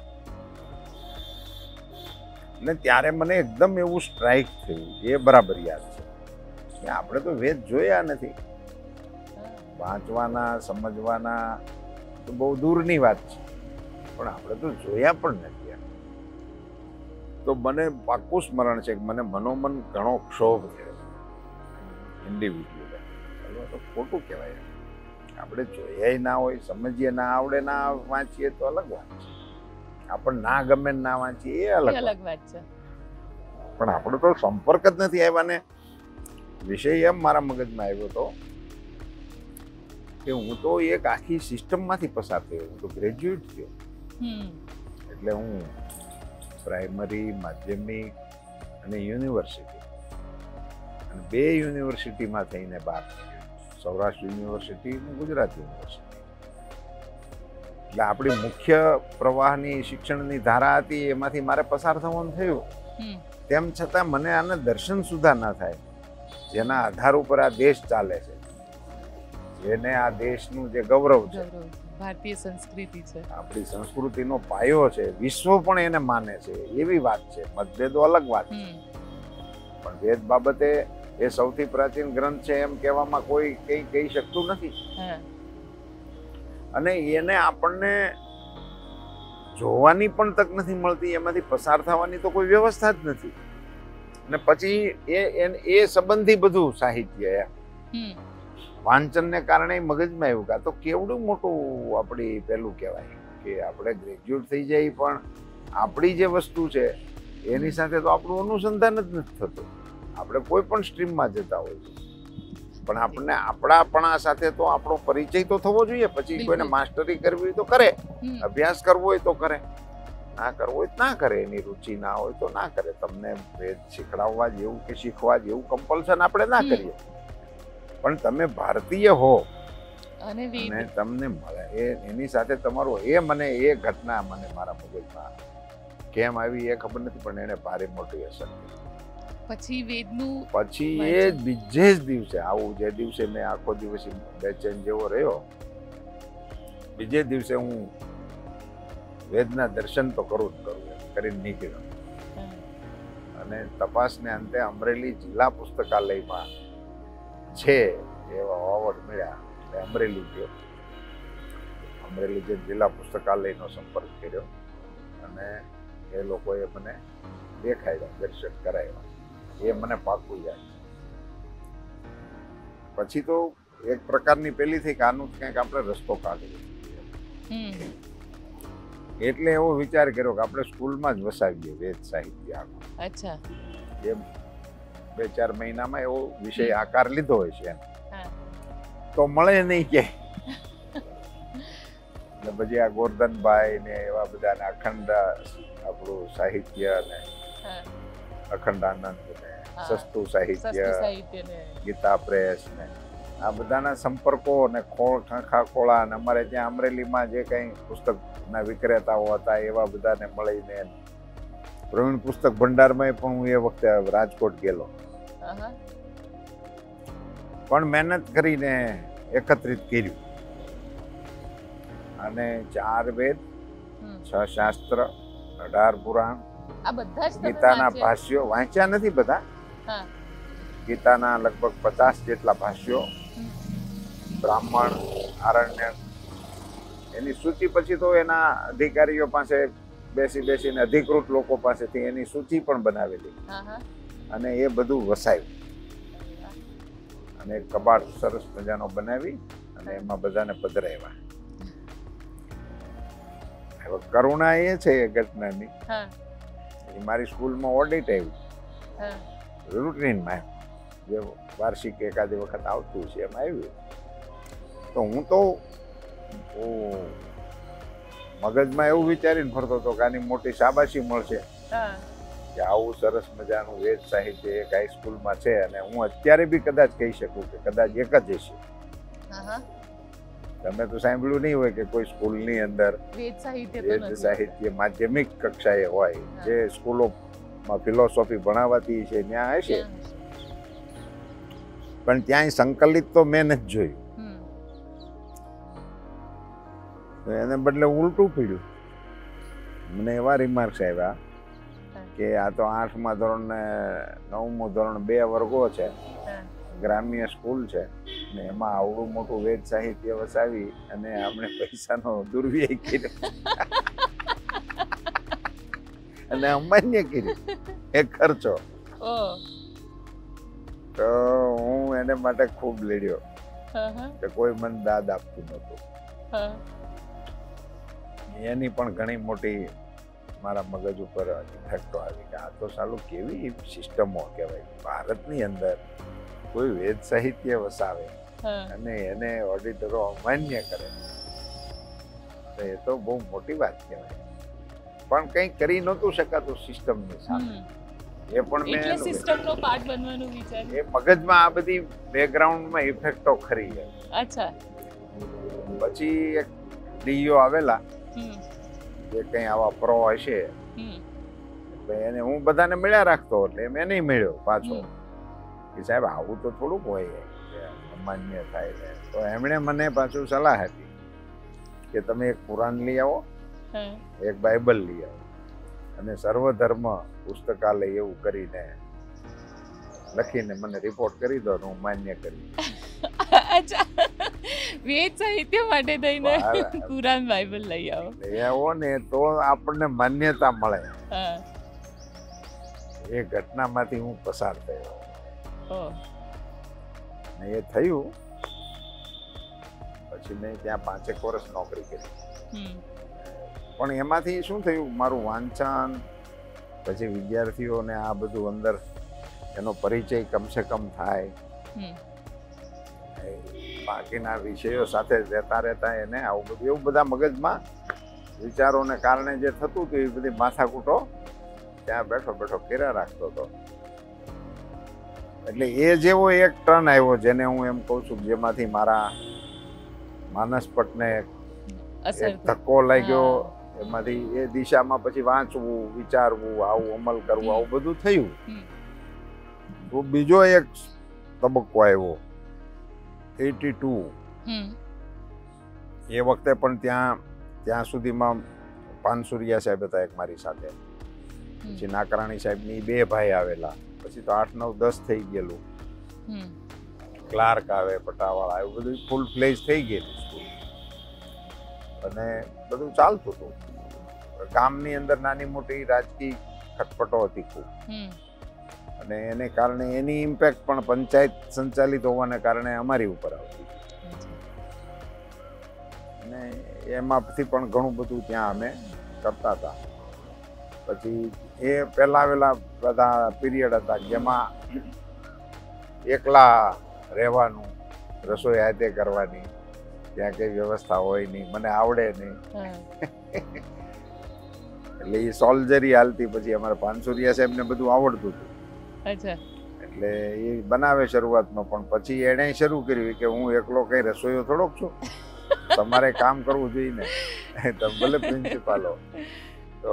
ને ત્યારે મને એકદમ એવું સ્ટ્રાઇક થયું, એ બરાબર યાદ છે કે આપણે તો વેદ જોયા નથી. વાંચવાના સમજવાના તો બહુ દૂરની વાત છે, પણ આપણે તો જોયા પણ નથી. તો મને પાક્કું સ્મરણ છે કે મને મનોમન ઘણો ક્ષોભ થયો ઇન્ડિવિજ્યુઅલ. તો ખોટું કહેવાય, આપણે જોયા ના હોય, સમજીએ ના આવડે, ના વાંચીએ તો અલગ વાત છે. આપણને ના ગમે ના વાંચીએ એ અલગ વાત છે, પણ આપણો તો સંપર્ક જ નથી આવ્યા ને. વિષય એમ મારા મગજમાં આવ્યો હતો કે હું તો એક આખી સિસ્ટમમાંથી પસાર થયો. હું તો ગ્રેજ્યુએટ થયો, એટલે હું પ્રાઇમરી, માધ્યમિક અને યુનિવર્સિટી, અને 2 યુનિવર્સિટીમાં થઈને બહાર નીકળ્યો. સૌરાષ્ટ્ર યુનિવર્સિટી અને ગુજરાત યુનિવર્સિટી. એટલે આપણી મુખ્ય પ્રવાહની શિક્ષણની ધારા હતી, એમાંથી મારે પસાર થવાનું થયું. તેમ છતાં મને આને દર્શન સુધા ના થાય જેના આધાર ઉપર આ દેશ ચાલે છે, જેને આ દેશનું જે ગૌરવ છે, ભારતીય સંસ્કૃતિ છે, આપણી સંસ્કૃતિનો પાયો છે, વિશ્વ પણ એને માને છે, એવી વાત છે. મતભેદો અલગ વાત છે, પણ વેદ બાબતે એ સૌથી પ્રાચીન ગ્રંથ છે એમ કહેવામાં કોઈ કંઈ કહી શકતું નથી. અને એને આપણને જોવાની પણ તક નથી મળતી, એમાંથી પસાર થવાની તો કોઈ વ્યવસ્થા જ નથી. અને પછી એ સંબંધી બધું સાહિત્ય વાંચનને કારણે મગજમાં આવ્યું કે આ તો કેવડું મોટું આપણી પેલું કહેવાય કે આપણે ગ્રેજ્યુએટ થઈ જાય પણ આપણી જે વસ્તુ છે એની સાથે તો આપણું અનુસંધાન જ નથી થતું. આપણે કોઈ પણ સ્ટ્રીમમાં જતા હોય પણ આપણને આપણાપણા સાથે તો આપણો પરિચય તો થવો જોઈએ. પછી કોઈને માસ્ટરી કરવી હોય તો કરે, અભ્યાસ કરવો હોય તો કરે, ના કરવો હોય ના કરે, એની રુચિ ના હોય તો ના કરે. તમને વેદ શીખડાવવા જેવું કે શીખવા જેવું કમ્પલ્શન આપણે ના કરીએ, પણ તમે ભારતીય હો અને તમને મળે એની સાથે તમારું મને એ ઘટના મને મારા મગજમાં કેમ આવી એ ખબર નથી, પણ એને ભારે મોટી અસર કરી. પછી એ બીજે જ દિવસે આવું, જે દિવસે મેં આખો દિવસ બેચેન જેવો રહ્યો, બીજે દિવસે હું વેદના દર્શન તો કરું જ કરું કરીને નીકળ્યો. અને તપાસને અંતે અમરેલી જિલ્લા પુસ્તકાલયમાં છે એવા અવોર્ડ મળ્યા એટલે અમરેલી ગયો. અમરેલી જે જિલ્લા પુસ્તકાલયનો સંપર્ક કર્યો અને એ લોકોએ મને દેખાડ્યા, દર્શન કરાવ્યા. એ મને પાકું યાદ છે. પછી તો એક પ્રકારની પેલી થઈ કે આનું કંઈક આપણે રસ્તો કાઢીએ, એટલે એવો વિચાર કર્યો કે આપણે સ્કૂલમાં જ વસાવીએ વેદ સાહિત્ય આખું. અચ્છા. એમ 2-4 મહિનામાં એવો વિષય આકાર લીધો હોય છે એમ તો મળે નહીં ક્યાંય. એટલે પછી આ ગોરધનભાઈ ને એવા બધાને અખંડ આપણું સાહિત્ય ને અખંડાનંદ ને હા. સસ્તું સાહિત્ય, સસ્તું સાહિત્ય ને ગીતા પ્રેસ ને આ બધાના સંપર્કો ને ખોખા ખોળા અને અમારે ત્યાં અમરેલીમાં જે કંઈ પુસ્તકના વિક્રેતાઓ હતા એવા બધાને મળીને પ્રવીણ પુસ્તક ભંડારમાં પણ હું એ વખતે રાજકોટ ગયેલો. આહા. પણ મહેનત કરીને એકત્રિત કર્યું અને 4 વેદ, હમ. 6 શાસ્ત્ર, 18 પુરાણ, આ બધા જ તમે ગીતાના વાંચ્યા? ભાષ્યો વાંચ્યા નથી બધા, હા. ગીતાના લગભગ 50 જેટલા ભાષ્યો, હમ. બ્રાહ્મણ, આરણ્યક, એની સૂચિ પછી તો એના અધિકારીઓ પાસે બેસીને અધિકૃત લોકો પાસેથી એની સૂચિ પણ બનાવેલી આહા. અને એ બધું વસાયું અને એક કબાટ સરસ મજાનો બનાવી અને એમાં બધાને પધરાવ્યા. હવે કરુણા એ છે એ ઘટનાની, હા. એ મારી સ્કૂલમાં ઓડિટ આવ્યું હા. રૂટીનમાં, જે વાર્ષિક એકાદી વખત આવતું છે એમ આવ્યું. તો હું તો મગજમાં એવું વિચારીને ફરતો હતો કે આની મોટી શાબાશી મળશે હા. કે આવું સરસ મજાનું વેદ સાહિત્ય એક હાઈસ્કૂલમાં છે અને હું અત્યારે બી કદાચ કહી શકું કે કદાચ એક જ હશે. આહા. તમે તો સાંભળ્યું નહીં હોય કે કોઈ સ્કૂલની અંદર વેદ સાહિત્ય તો વેદ નથી. સાહિત્ય માધ્યમિક કક્ષાએ હોય, હા. જે સ્કૂલોમાં ફિલોસોફી ભણાવાતી છે ત્યાં હશે, ત્યાં હશે. પણ ત્યાંય સંકલિત તો મેં નથી જોયું. હમ. તો એને બદલે ઉલટું પીડ્યું. મને એવા રિમાર્ક્સ આવ્યા કે આ તો 8મા ધોરણ ને 9મું ધોરણ 2 વર્ગો છે, હા. ગ્રામ્ય સ્કૂલ છે ને એમાં આવડું મોટું વેદ સાહિત્ય વસાવી અને આપણે પૈસાનો દુર્વ્યય કર્યો અને અમાન્ય કર્યો એ ખર્ચો. ઓહ. તો હું એને માટે ખૂબ લડ્યો આહા. કે કોઈ મને દાદ આપતું નહોતું. હા. એની પણ ઘણી મોટી મારા મગજ ઉપર ઇફેક્ટો આવી કે આ તો સાલું કેવી સિસ્ટમો કહેવાય, ભારતની અંદર કોઈ વેદ સાહિત્ય વસાવે હા. અને એને ઓડિટરો અમાન્ય કરે તો એ તો બહુ મોટી વાત કહેવાય. પણ કંઈ કરી નહોતું શકાતું સિસ્ટમની સામે. હમ. એ પણ એટલે મેં સિસ્ટમનો પાર્ટ બનવાનું વિચાર્યું. એ મગજમાં આ બધી બેકગ્રાઉન્ડમાં ઇફેક્ટો ખરી છે. અચ્છા. પછી એક ડીઈઓ આવેલા હમ. જે કંઈ આવા પ્રો હશે હમ. એટલે એને હું બધાને મળ્યા રાખતો એટલે મેં નહીં મળ્યો પાછો હમ. કે સાહેબ આવું તો થોડુંક હોય કે અમાન્ય થાય છે. તો એમણે મને પાછું સલાહ આપી કે તમે એક પુરાણ લઈ આવો, હા. એક બાઇબલ લઈ આવો અને સર્વધર્મ પુસ્તકાલય એવું કરીને લખીને મને રિપોર્ટ કરી દો ને હું માન્ય કરી. અચ્છા. વેદ સાહિત્ય માટે થઈને બરાબર. કુરાન બાઇબલ લઈ આવો. એવો ને તો આપણને માન્યતા મળે. હા. એ ઘટનામાંથી હું પસાર થયો ઓહ. ને એ થયું પછી મેં ત્યાં 5 વર્ષ નોકરી કરી. હમ. પણ એમાંથી શું થયું, મારું વાંચન પછી વિદ્યાર્થીઓને આ બધું અંદર એનો પરિચય કમસે કમ થાય, હમ. બાકીના વિષયો સાથે રહેતા એને આવું બધું એવું બધા મગજમાં વિચારોને કારણે જે થતું હતું એ બધી માથાકૂટો ત્યાં બેઠો કર્યા રાખતો હતો. એટલે એ જેવો એક ટર્ન આવ્યો જેને હું એમ કહું છું જેમાંથી મારા માનસપટને અસર એક ધક્કો લાગ્યો. એમાંથી એ દિશામાં પછી વાંચવું, વિચારવું, આવું અમલ કરવું, આવું બધું થયું. તો બીજો એક તબક્કો આવ્યો 82. હમ. એ વખતે પણ ત્યાં સુધીમાં પાનસુરિયા સાહેબ હતા એક મારી સાથે, પછી નાકરાણી સાહેબની 2 ભાઈ આવેલા, પછી તો 8, 9, 10 થઈ ગયેલું. ક્લાર્ક આવે, પટાવાળા, એવું બધું ફૂલ ફ્લેજ થઈ ગયેલું સ્કૂલ અને બધું ચાલતું હતું. ગામની અંદર નાની મોટી રાજકીય ખટપટો હતી ખૂબ અને એને કારણે એની ઇમ્પેક્ટ પણ પંચાયત સંચાલિત હોવાને કારણે અમારી ઉપર આવતી અને એમાંથી પણ ઘણું બધું ત્યાં અમે કરતા હતા. પછી એ પહેલાં બધા પીરિયડ હતા જેમાં એકલા રહેવાનું, રસોઈ હાથે કરવાની, ત્યાં કઈ વ્યવસ્થા હોય નહીં, મને આવડે નહીં એટલે એ સોલ્જરી હાલતી. પછી અમારા પાનસુરિયા સાહેબને બધું આવડતું હતું. અચ્છા. એટલે એ બનાવે શરૂઆતમાં, પણ પછી એણે શરૂ કર્યું કે હું એકલો કઈ રસોઈયો થોડોક છું, તમારે કામ કરવું જોઈએ ને, તમે ભલે પ્રિન્સિપાલ હો. તો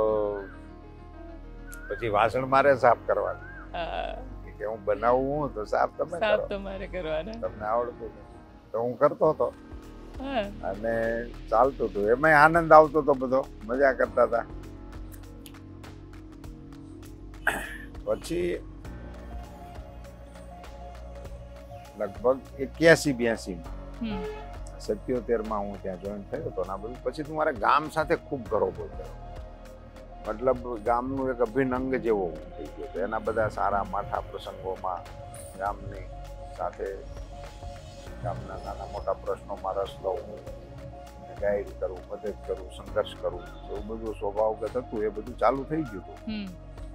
પછી વાસણ મારે સાફ કરવાનું, કે હું બનાવું તો સાફ તમે કરો, તમારે કરવાના, તમને આવડતું નથી. તો હું કરતો હતો અને ચાલતું હતું, એમાંય આનંદ આવતો હતો, બધો મજા કરતા હતા. પછી લગભગ 81-82 77 હું ત્યાં જોઈન થયો હતો. આ બધું પછી મારે ગામ સાથે ખૂબ ઘરોબો થયો, મતલબ ગામનું એક અભિન્ન અંગ જેવો થઈ ગયો હતો. એના બધા સારા માઠા પ્રસંગોમાં ગામની સાથે ગામના નાના મોટા પ્રશ્નોમાં રસ લઉં, ગાઈડ કરું, મદદ કરું, સંઘર્ષ કરું, એવું બધું સ્વભાવગત હતું. એ બધું ચાલુ થઈ ગયું હતું.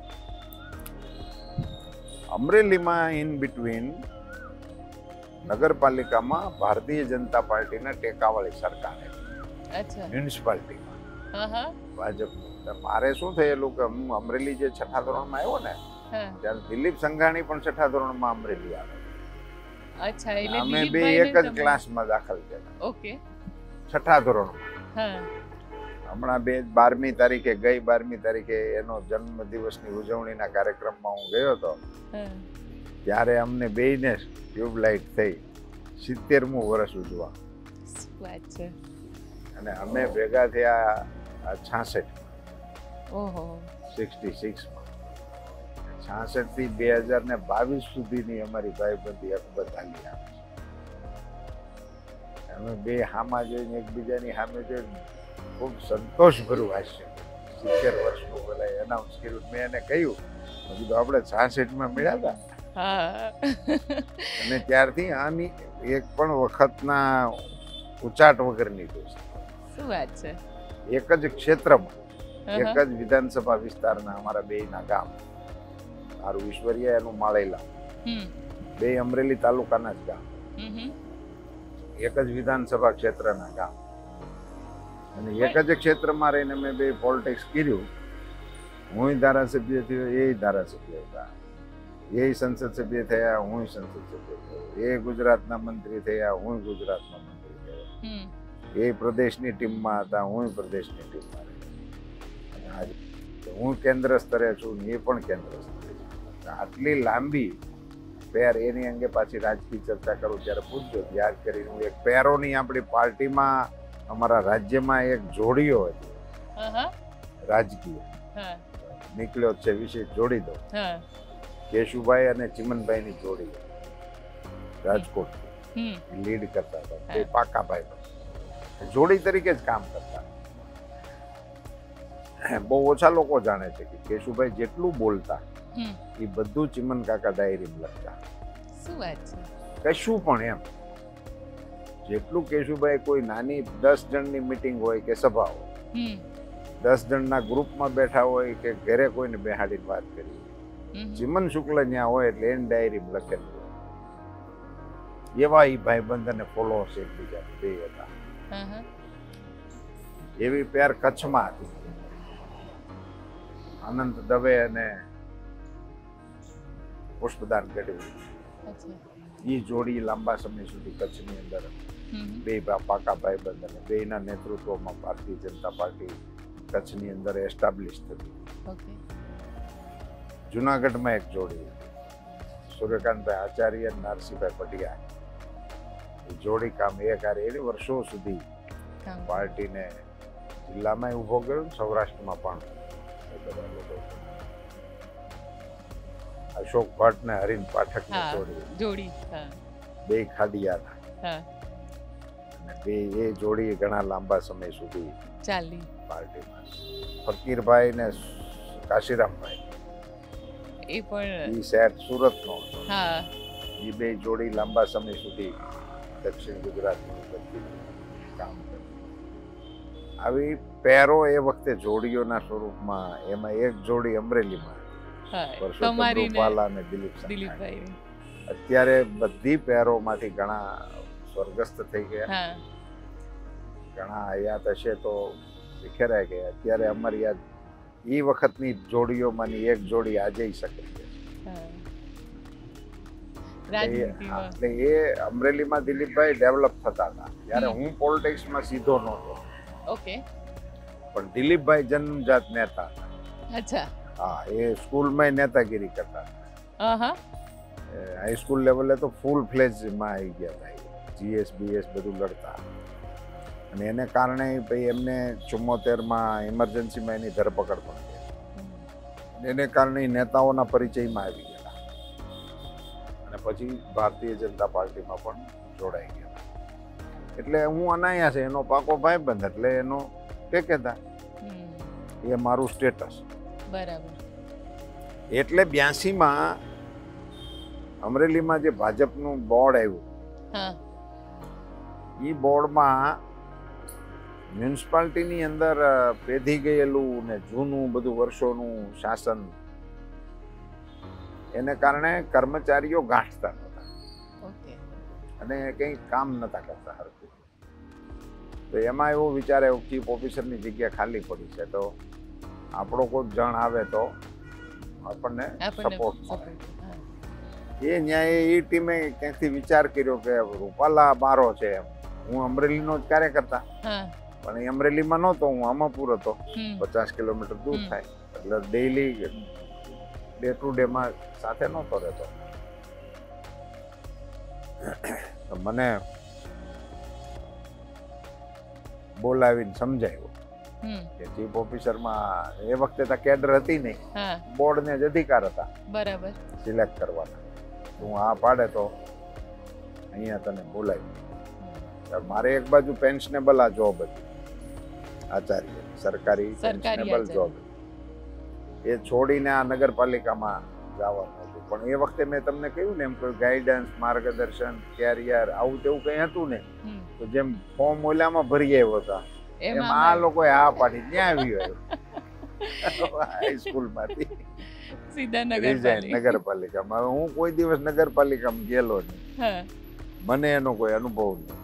અમરેલીમાં ઇન બિટવીન નગરપાલિકામાં ભારતીય જનતા પાર્ટીના ટેકાવાળી સરકાર હતી, મ્યુનિસિપાલિટીમાં ભાજપ. મારે શું થયેલું કે હું અમરેલી જે 6થા ધોરણમાં આવ્યો ને, ત્યારે દિલીપ સંઘાણી પણ 6થા ધોરણમાં અમરેલી આવે. અચ્છા, એટલે અમે બે એક જ ક્લાસમાં દાખલ થયા. ઓકે, 6થા ધોરણમાં. હમણાં 12મી તારીખે ગઈ 12મી તારીખે એનો જન્મ દિવસની ઉજવણીના કાર્યક્રમમાં હું ગયો હતો. ત્યારે અમને બેયને ટ્યુબલાઇટ થઈ 70મું વર્ષ ઉજવા. અને અમે ભેગા થયા 66માં. 66 થી 2022 સુધીની અમારી ભાઈબંધી અકબર ચાલી આવે છે. અમે બે હામા જોઈને એકબીજાની સામે જોઈને ખૂબ સંતોષભર્યું હાસ્ય. 70 વર્ષનું પેલા એનાઉન્સ કર્યું. મેં એને કહ્યું, કીધું આપણે 66માં મળ્યા હતા. અને ત્યારથી આની એક પણ વખતના ઉચાટ વગરની દોસ્તી. શું વાત છે. એક જ ક્ષેત્રમાં, એક જ વિધાનસભા વિસ્તારના અમારા બેયના ગામ, મારું ઈશ્વરિયા, એનું માળેલા, બે અમરેલી તાલુકાના જ ગામ, એક જ વિધાનસભા ક્ષેત્રના ગામ. અને એક જ ક્ષેત્રમાં રહીને મેં બે પોલિટિક્સ કર્યું. હું ધારાસભ્ય થયો, એ ધારાસભ્ય હતા, એ સંસદ સભ્ય થયા, હું સંસદ સભ્ય થયો, એ ગુજરાતના મંત્રી થયા, હું ગુજરાતના મંત્રી થયો, એ પ્રદેશની ટીમમાં હતા, હું પ્રદેશની ટીમમાં રહ્યો. હું કેન્દ્ર સ્તરે છું, એ પણ કેન્દ્ર સ્તરે છે. આટલી લાંબી પેર, એની અંગે પાછી રાજકીય ચર્ચા કરું ત્યારે પૂછજો, યાદ કરીને. હું એક પેરોની આપણી પાર્ટીમાં, અમારા રાજ્યમાં એક જોડીઓ હતી રાજકીય, નીકળ્યો છે વિશે જોડી દો. કેશુભાઈ અને ચિમનભાઈની જોડી રાજકોટ લીડ કરતા હતા. એ પાકા ભાઈ જોડી તરીકે જ કામ કરતા. બહુ ઓછા લોકો જાણે છે કે કેશુભાઈ જેટલું બોલતા એ બધું ચિમન કાકા ડાયરીમાં લખતા. શું વાત છે. કશું પણ એમ, જેટલું કેશુભાઈ કોઈ નાની 10 જણની મીટિંગ હોય કે સભા હોય, 10 જણના ગ્રુપમાં બેઠા હોય કે ઘરે કોઈને બેહાડીને વાત કરી, ચિમન શુક્લ ત્યાં હોય એટલે એની ડાયરીમાં લખેલું હોય. એવા એ ભાઈબંધ અને ફોલોઅર્સ એકબીજા બે હતા. એવી પેર કચ્છમાં હતી. અનંત દવે અને પુષ્પદાન ગઢવી, એ જોડી લાંબા સમય સુધી કચ્છની અંદર બે પાકા ભાઈબંધ, અને બેના નેતૃત્વમાં ભારતીય જનતા પાર્ટી કચ્છની અંદર એસ્ટાબ્લિશ થતી. જુનાગઢમાં એક જોડી હતી, સૂર્યકાંતભાઈ આચાર્ય અને નરસિંહભાઈ પટિયા. એ જોડી કામ એક હારે એને વર્ષો સુધી પાર્ટીને જિલ્લામાં ઉભો કર્યો, સૌરાષ્ટ્રમાં પણ. અશોક ભટ્ટ ને હરીન પાઠક ની જોડી બે ખાડિયા હતા. અને બે એ જોડી ઘણા લાંબા સમય સુધી ચાલી પાર્ટીમાં. ફકીરભાઈ ને કાશીરામભાઈ, એ પણ ઈ શહેર સુરતનો હતો. એ બે જોડી લાંબા સમય સુધી દક્ષિણ ગુજરાતની કામ કરી. આવી પેરો એ વખતે જોડીઓના સ્વરૂપમાં, એમાં એક જોડી અમરેલીમાં, રૂપાલા અને દિલીપભાઈ. અત્યારે બધી પેરોમાંથી ઘણા સ્વર્ગસ્થ થઈ ગયા, ઘણા હયાત હશે તો વિખેરાઈ ગયા. અત્યારે અમારી આ એ વખતની જોડીઓમાંની એક જોડી આજે શકે છે. રાજનીતિમાં. એટલે એ અમરેલીમાં દિલીપભાઈ ડેવલપ થતા હતા જ્યારે હું પોલિટિક્સમાં સીધો નહોતો, ઓકે, પણ દિલીપભાઈ જન્મજાત નેતા હતા. અચ્છા. હા, એ સ્કૂલમાં નેતાગીરી કરતા હતા. હા, હાઈસ્કૂલ લેવલે તો ફૂલ ફ્લેજમાં આવી ગયા હતા. જીએસ બીએસ બધું લડતા, અને એને કારણે ભાઈ એમને 74માં ઇમરજન્સીમાં એની ધરપકડ પણ થઈ. એને કારણે નેતાઓના પરિચયમાં આવી ગયા અને પછી ભારતીય જનતા પાર્ટીમાં પણ જોડાઈ ગયા. એટલે હું અનાયા છે એનો પાકો ભાઈબંધ, એટલે એનો ટેકેદાર, એ મારું સ્ટેટસ. બરાબર. એટલે 82માં અમરેલીમાં જે ભાજપનું બોર્ડ આવ્યું, હા, એ બોર્ડમાં મ્યુનિસિપાલિટીની અંદર પેધી ગયેલું ને જૂનું બધું વર્ષોનું શાસન, એને કારણે કર્મચારીઓ ગાંઠતા નહોતા અને કંઈ કામ નહોતા કરતા હરખું. તો એમાં એવો વિચાર આવ્યો ચીફ ઓફિસરની જગ્યા ખાલી પડી છે, તો આપણો કોઈ જણ આવે તો આપણને સપોર્ટ મળે. એ ન્યાય એ ટીમે ક્યાંકથી વિચાર કર્યો કે રૂપાલા મારો છે, હું અમરેલીનો જ કાર્યકર્તા, પણ એ અમરેલીમાં નહોતો, હું આમાપુર હતો, 50 કિલોમીટર દૂર થાય, એટલે ડેઈલી ડે ટુ ડેમાં સાથે નહોતો રહેતો. તો મને બોલાવીને સમજાવ્યું કે ચીફ ઓફિસરમાં એ વખતે તો કેડર હતી નહીં, બોર્ડને જ અધિકાર હતા બરાબર સિલેક્ટ કરવાના. હું આ પાડે તો અહીંયા તને બોલાવી. મારે એક બાજુ પેન્શનેબલ આ જોબ હતી, આચાર્ય સરકારી પેન્શનેબલ જોબ, એ છોડીને આ નગરપાલિકામાં જવાનું હતું. પણ એ વખતે મેં તમને કહ્યું ને એમ કોઈ ગાઈડન્સ, માર્ગદર્શન, કેરિયર આવું તેવું કંઈ હતું ને, તો જેમ ફોર્મ ઓલામાં ભરી આવ્યો હતા એમ આ લોકોએ આ પાડી ત્યાં આવ્યું હાઈસ્કૂલમાંથી સીધા નગરપાલિકામાં. હું કોઈ દિવસ નગરપાલિકામાં ગયેલો નહીં, મને એનો કોઈ અનુભવ નહીં.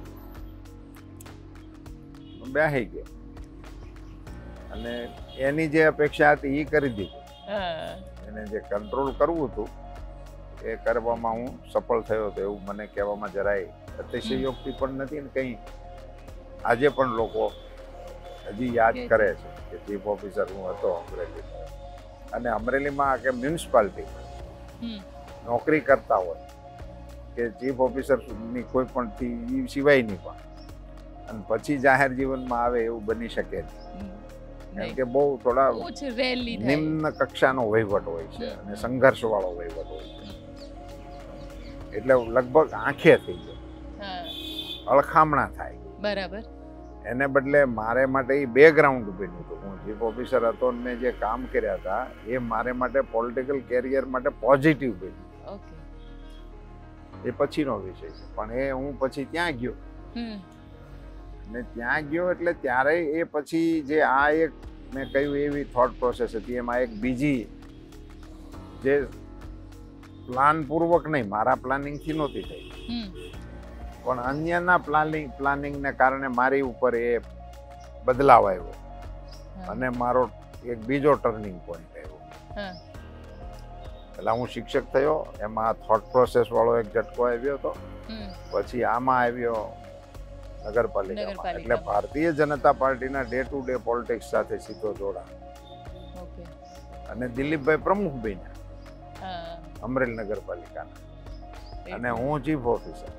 બેસી ગયો અને એની જે અપેક્ષા હતી એ કરી દીધી. એને જે કંટ્રોલ કરવું હતું એ કરવામાં હું સફળ થયો હતો એવું મને કહેવામાં જરાય અતિશયોક્તિ પણ નથી ને કંઈ. આજે પણ લોકો હજી યાદ કરે છે કે ચીફ ઓફિસર હું હતો અમરેલી. અને અમરેલીમાં કે મ્યુનિસિપાલિટી નોકરી કરતા હોય કે ચીફ ઓફિસરની કોઈ પણ સિવાયની પણ, અને પછી જાહેર જીવનમાં આવે એવું બની શકે નહીં. કેમ કે બહુ થોડા નિમ્ન કક્ષાનો વહીવટ હોય છે અને સંઘર્ષ વાળો વહીવટ હોય છે, એટલે લગભગ આંખે થઈ જાય, અળખામણા થાય. બરાબર. એને બદલે મારે માટે એ બેકગ્રાઉન્ડ બન્યું હતું. હું ચીફ ઓફિસર હતો ને મેં જે કામ કર્યા હતા એ મારે માટે પોલિટિકલ કેરિયર માટે પોઝિટિવ બન્યું. એ પછીનો વિષય છે, પણ એ હું પછી ત્યાં ગયો ને ત્યાં ગયો એટલે ત્યારે એ પછી જે આ એક મેં કહ્યું એવી થોટ પ્રોસેસ હતી, એમાં એક બીજી જે પ્લાન પૂર્વક નહીં, મારા પ્લાનિંગથી નહોતી થઈ, પણ અન્યના પ્લાનિંગને કારણે મારી ઉપર એ બદલાવ આવ્યો અને મારો એક બીજો ટર્નિંગ પોઈન્ટ આવ્યો. એટલે હું શિક્ષક થયો, એમાં થોટ પ્રોસેસ વાળો એક ઝટકો આવ્યો હતો, પછી આમાં આવ્યો નગરપાલિકામાં. એટલે ભારતીય જનતા પાર્ટીના ડે ટુ ડે પોલિટિક્સ સાથે સીધો જોડાણ. અને દિલીપભાઈ પ્રમુખ બન્યા અમરેલી નગરપાલિકાના અને હું ચીફ ઓફિસર.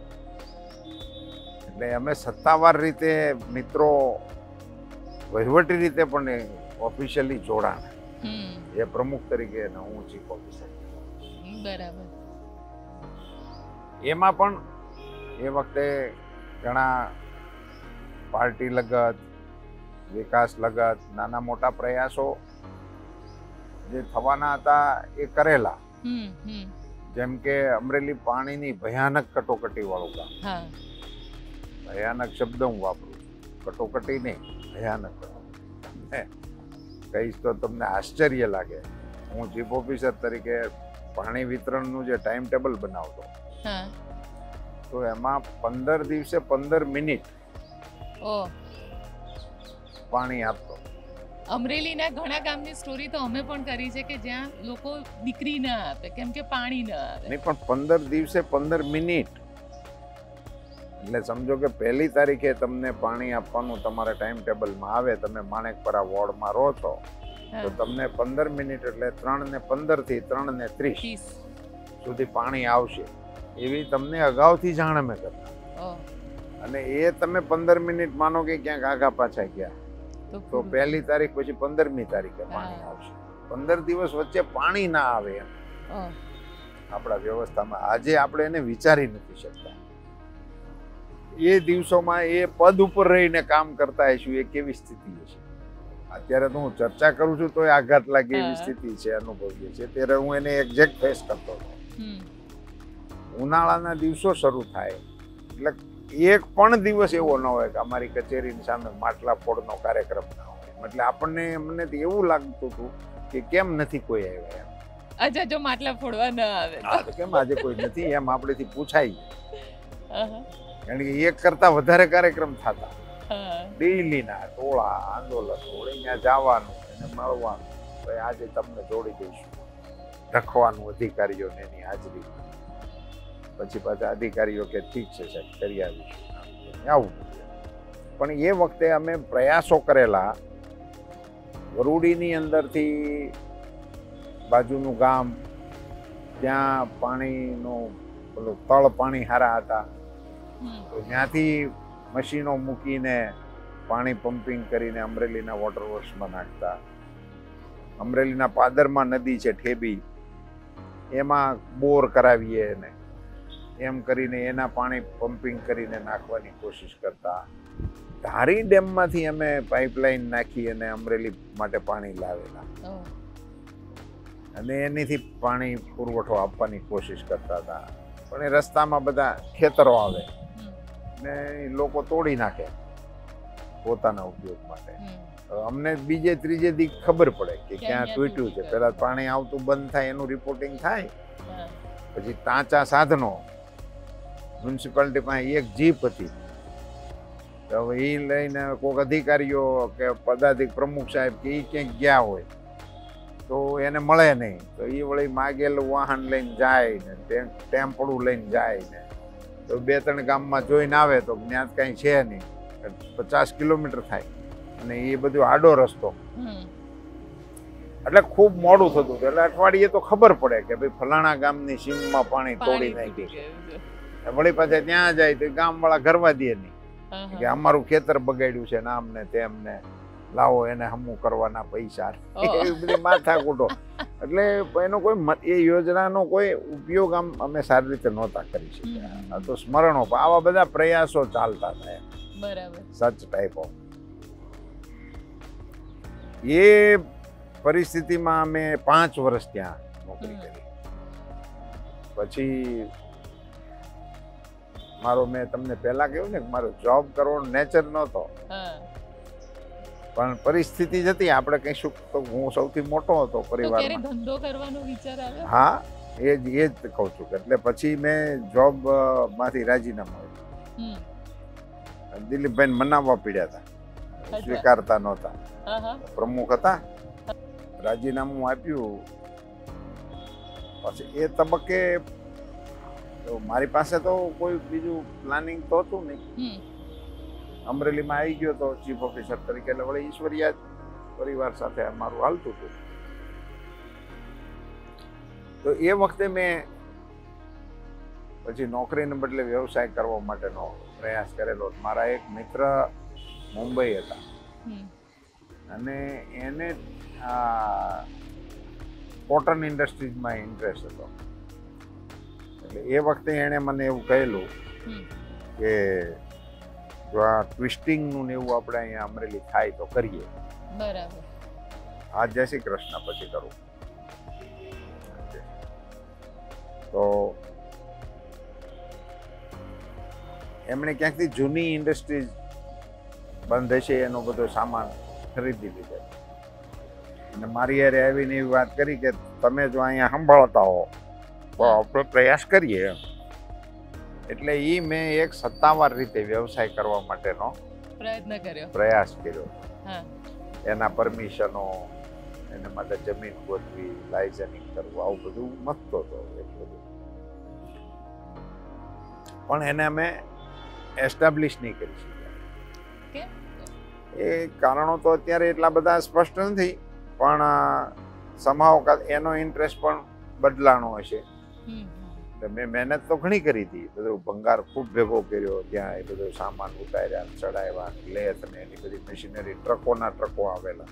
એટલે અમે સત્તાવાર રીતે મિત્રો, વહીવટી રીતે પણ ઓફિશિયલી જોડાણ, એ પ્રમુખ તરીકે અને હું ચીફ ઓફિસર. બરાબર. એમાં પણ એ વખતે ઘણા પાર્ટી લગત, વિકાસ લગત, નાના મોટા પ્રયાસો જે થવાના હતા એ કરેલા. જેમ કે અમરેલી પાણીની ભયાનક કટોકટી વાળું કામ. ભયાનક શબ્દ હું વાપરું, કટોકટી નહીં, ભયાનક. કહીશ તો તમને આશ્ચર્ય લાગે. હું ચીફ ઓફિસર તરીકે પાણી વિતરણનું જે ટાઈમ ટેબલ બનાવતો, તો એમાં 15 દિવસે 15 મિનિટ પાણી આપતો. અમરેલીના ઘણા ગામની સ્ટોરી તો અમે પણ કરી છે કે જ્યાં લોકો દીકરી ના આપે કેમ કે પાણી ના આવે. નહીં પણ 15 દિવસે 15 મિનિટ, એટલે સમજો કે 1લી તારીખે તમને પાણી આપવાનું તમારા ટાઈમ ટેબલમાં આવે, તમે માણેકપરા વોર્ડમાં રહો છો તો તમને 15 મિનિટ એટલે 3:15 થી 3:30 સુધી પાણી આવશે એવી તમને અગાઉથી જાણ અમે કરતા. અને એ તમે 15 મિનિટ માનો કે ક્યાંક આગા પાછા ગયા તો 1લી તારીખ પછી 15મી તારીખે પાણી આવશે. 15 દિવસ વચ્ચે પાણી ના આવે એમ આપણા વ્યવસ્થામાં આજે આપણે એને વિચારી નથી શકતા. એ દિવસોમાં એ પદ ઉપર રહીને કામ કરતા હશું એ કેવી સ્થિતિ હશે. અત્યારે તો હું ચર્ચા કરું છું તો આઘાત લાગે એવી સ્થિતિ છે, અનુભવીએ છીએ. ત્યારે હું એને એક્ઝેક્ટ ફેસ કરતો હતો. ઉનાળાના દિવસો શરૂ થાય એટલે એક પણ દિવસ એવો ન હોય કે અમારી કચેરીની સામે માટલા ફોડનો કાર્યક્રમ ના હોય. એટલે આપણને મને એવું લાગતું હતું કે કેમ નથી કોઈ આવ્યા એમ. અચ્છા, જો માટલા ફોડવા ન આવે તો કેમ આજે કોઈ નથી એમ આપણેથી પૂછાય. કારણ કે એક કરતા વધારે કાર્યક્રમ થતા, ડેઈલીના ટોળા આંદોલન, ત્યાં જવાનું એને મળવાનું, આજે તમને જોડી દઈશું, રખવાનું અધિકારીઓને એની હાજરી. પછી પાછા અધિકારીઓ કે ઠીક છે સાહેબ કરી આવીશું આવું. પણ એ વખતે અમે પ્રયાસો કરેલા. વરુડીની અંદરથી બાજુનું ગામ, ત્યાં પાણીનું પેલું તળ પાણી સારા હતા તો ત્યાંથી મશીનો મૂકીને પાણી પમ્પિંગ કરીને અમરેલીના વોટર વર્ક્સમાં નાખતા. અમરેલીના પાદરમાં નદી છે ઠેબી, એમાં બોર કરાવીએ એને એમ કરીને એના પાણી પમ્પિંગ કરીને નાખવાની કોશિશ કરતા. ધારી ડેમમાંથી અમે પાઇપલાઇન નાખી અને અમરેલી માટે પાણી લાવેલા અને એનીથી પાણી પુરવઠો આપવાની કોશિશ કરતા હતા. પણ એ રસ્તામાં બધા ખેતરો આવે ને લોકો તોડી નાખે પોતાના ઉપયોગ માટે. અમને બીજે ત્રીજે દી ખબર પડે કે ક્યાં તૂટ્યું છે. પેલા પાણી આવતું બંધ થાય એનું રિપોર્ટિંગ થાય, પછી તાંચા સાધનો. મ્યુનિસિપાલિટી પાસે એક જીપ હતી તો હવે એ લઈને કોઈક અધિકારીઓ કે પ્રમુખ સાહેબ કે એ ક્યાંક ગયા હોય તો એને મળે નહીં તો એ વળી માગેલું વાહન લઈને જાય ને ટેમ્પડું લઈને જાય ને તો 2-3 ગામમાં જોઈને આવે તો ત્યાં કાંઈ છે નહીં. 50 કિલોમીટર થાય અને એ બધું આડો રસ્તો, એટલે ખૂબ મોડું થતું હતું. એટલે અઠવાડિયે તો ખબર પડે કે ભાઈ ફલાણા ગામની સીમમાં પાણી તોડી નાખ્યું છે. વળી પાછા ત્યાં જાય તો ગામવાળા ઘરવા દે નહીં કે અમારું ખેતર બગાડ્યું છે નામ ને તેમ ને, લાવો એને હમું કરવાના પૈસા, એવી બધી માથાકૂટો. એટલે એનો કોઈ એ યોજનાનો કોઈ ઉપયોગ આમ અમે સારી રીતે નહોતા કરી શક્યા. તો સ્મરણો આવા બધા પ્રયાસો ચાલતા હતા. બરાબર, સચ ટાઈપ ઓફ. એ પરિસ્થિતિમાં અમે 5 વર્ષ ત્યાં નોકરી કરી. પછી મેં તમને પહેલા કહ્યું ને કે મારો જોબ કરવાનો નેચર નહોતો, પણ પરિસ્થિતિ જ હતી. આપણે કઈ શું, તો હું સૌથી મોટો હતો પરિવારમાં. ધંધો કરવાનો વિચાર આવ્યો? હા, એ જ કહું છું. એટલે પછી મેં જોબ માંથી રાજીનામું આપ્યું. દિલીપભાઈ મનાવવા પડ્યા હતા, સ્વીકારતા નહોતા. પ્રમુખ હતા, રાજીનામું આપ્યું. પછી એ તબક્કે મારી પાસે તો કોઈ બીજું પ્લાનિંગ તો હતું નહીં. અમરેલીમાં આવી ગયો તો ચીફ ઓફિસર તરીકે, એટલે વળી ઈશ્વરિયા પરિવાર સાથે અમારું હાલતું હતું. તો એ વખતે મેં પછી નોકરીને બદલે વ્યવસાય કરવા માટેનો પ્રયાસ કરેલો. મારા એક મિત્ર મુંબઈ હતા અને એને કોટન ઇન્ડસ્ટ્રીઝમાં ઇન્ટરેસ્ટ હતો. એટલે એ વખતે એણે મને એવું કહેલું કે જો આ ટ્વિસ્ટિંગનું ને એવું આપણે અહીંયા અમરેલી થાય તો કરીએ. બરાબર. હા, જય શ્રી કૃષ્ણ. પછી કરું તો એમણે ક્યાંકથી જૂની ઇન્ડસ્ટ્રીઝ બંધ હશે એનો બધો સામાન ખરીદી લીધો અને મારી યારે આવીને એવી વાત કરી કે તમે જો અહીંયા સંભાળતા હો તો આપણે પ્રયાસ કરીએ એમ. એટલે એ મેં એક સત્તાવાર રીતે વ્યવસાય કરવા માટેનો પ્રયાસ કર્યો. એના પરમિશનો, એને માટે જમીન ગોતવી, લાઇસન્સિંગ કરવું, આવું બધું મથતો હતો એટલું બધું. પણ એને અમે એસ્ટાબ્લિશ નહીં કરી શક્યા. એ કારણો તો અત્યારે એટલા બધા સ્પષ્ટ નથી, પણ સમાવ એનો ઇન્ટરેસ્ટ પણ બદલાણો હશે. મેં મહેનત તો ઘણી કરી હતી, બધું ભંગાર ખૂબ ભેગો કર્યો, ત્યાં એ બધો સામાન ઉતાર્યા, ચડાવ્યા, લેથ ને એની બધી મશીનરી, ટ્રકોના ટ્રકો આવેલા.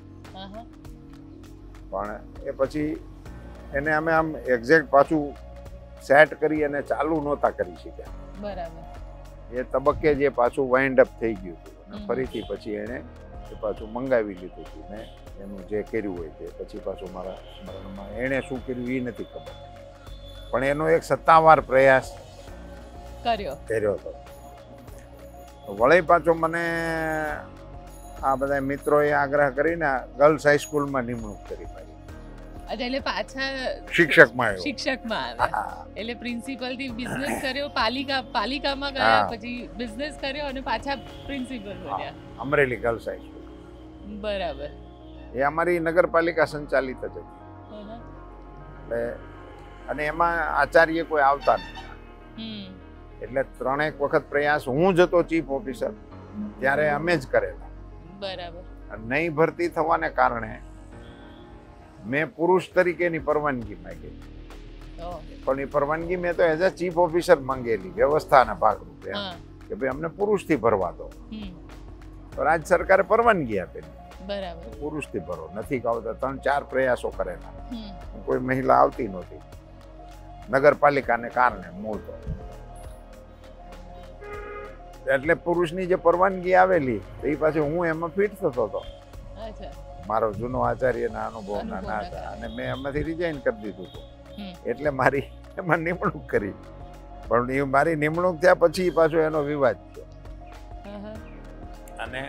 પણ એ પછી એને અમે આમ એક્ઝેક્ટ પાછું સેટ કરી અને ચાલુ નહોતા કરી શક્યા. બરાબર. એ તબક્કે જે પાછું વાઇન્ડ અપ થઈ ગયું હતું અને ફરીથી પછી એણે એ પાછું મંગાવી લીધું હતું ને એનું જે કર્યું હોય તે પછી પાછું મારા સ્મરણમાં એણે શું કર્યું એ નથી ખબર, પણ એનો એક સત્તાવાર પ્રયાસ કર્યો હતો. વળી પાછો મને આ બધા મિત્રોએ આગ્રહ કરીને ગર્લ્સ હાઈસ્કૂલમાં નિમણૂક કરી મારી. એટલે પાછા શિક્ષકમાં આવ્યા. એટલે પ્રિન્સિપલ થી બિઝનેસ કર્યો, પાલિકામાં ગયા, પછી બિઝનેસ કર્યો અને પાછા પ્રિન્સિપલ બન્યા. Amreli girls high school. બરાબર. એ અમારી નગરપાલિકા સંચાલિત જ હતી. એટલે અને એમાં આચાર્ય કોઈ આવતા નથી. એટલે 3 વખત પ્રયાસ હું જ હતો ચીફ ઓફિસર ત્યારે અમે જ કરેલા. બરાબર. નહીં ભરતી થવાને કારણે મેં પુરુષ તરીકેની પરવાનગી માંગી, પણ એ પરવાનગી મેં તો એઝ અ ચીફ ઓફિસર માંગેલી વ્યવસ્થાના ભાગરૂપે કે ભાઈ અમને પુરુષથી ભરવા દો. રાજ્ય સરકારે પરવાનગી આપેલી, બરાબર, પુરુષથી ભરો. નથી આવતા 3-4 પ્રયાસો કરેલા, કોઈ મહિલા આવતી નહોતી નગરપાલિકાને કારણે મૂળ તો. એટલે પુરુષની જે પરવાનગી આવેલી એ પાછી હું એમાં ફિટ થતો હતો. મારો જૂનો આચાર્યના અનુભવના ના હતા અને મેં એમાંથી રિઝાઇન કરી દીધું હતું. એટલે મારી એમાં નિમણૂક કરી. પણ એ મારી નિમણૂક થયા પછી પાછો એનો વિવાદ થયો અને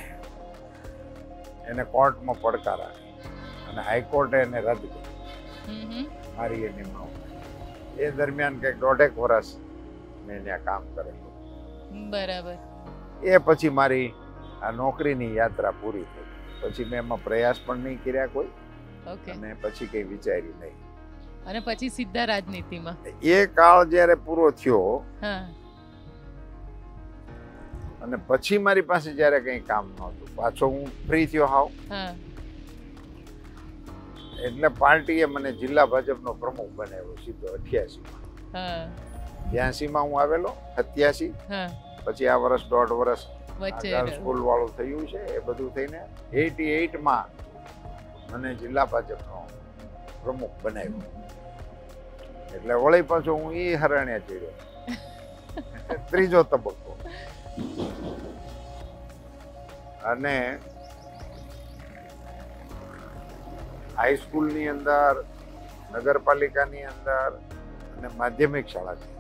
એને કોર્ટમાં પડકારા અને હાઈકોર્ટે એને રદ કરી મારી એ નિમણૂક. એ દરમિયાન કંઈક 1.5 વર્ષ મેં ત્યાં કામ કરેલું. બરાબર. એ પછી મારી આ નોકરીની યાત્રા પૂરી થઈ. પછી મેં એમાં પ્રયાસ પણ નહીં કર્યા કોઈ, અને પછી કઈ વિચાર્યું નહીં. અને પછી સીધા રાજનીતિમાં. એ કાળ જ્યારે પૂરો થયો અને પછી મારી પાસે જ્યારે કઈ કામ નહોતું, પાછો હું ફ્રી થયો હાવ. એટલે પાર્ટીએ મને જિલ્લા ભાજપનો પ્રમુખ બનાવ્યો સીધો 88માં. 82માં હું આવેલો, 87 પછી આ વર્ષ 1.5 વર્ષ સ્કૂલ વાળું થયું છે. એ બધું થઈને 88માં મને જિલ્લા ભાજપનો પ્રમુખ બનાવ્યો. એટલે વળી પાછો હું એ હરણ્યા ચડ્યો. 3જો તબક્કો. અને હાઈસ્કૂલની અંદર, નગરપાલિકાની અંદર અને માધ્યમિક શાળાની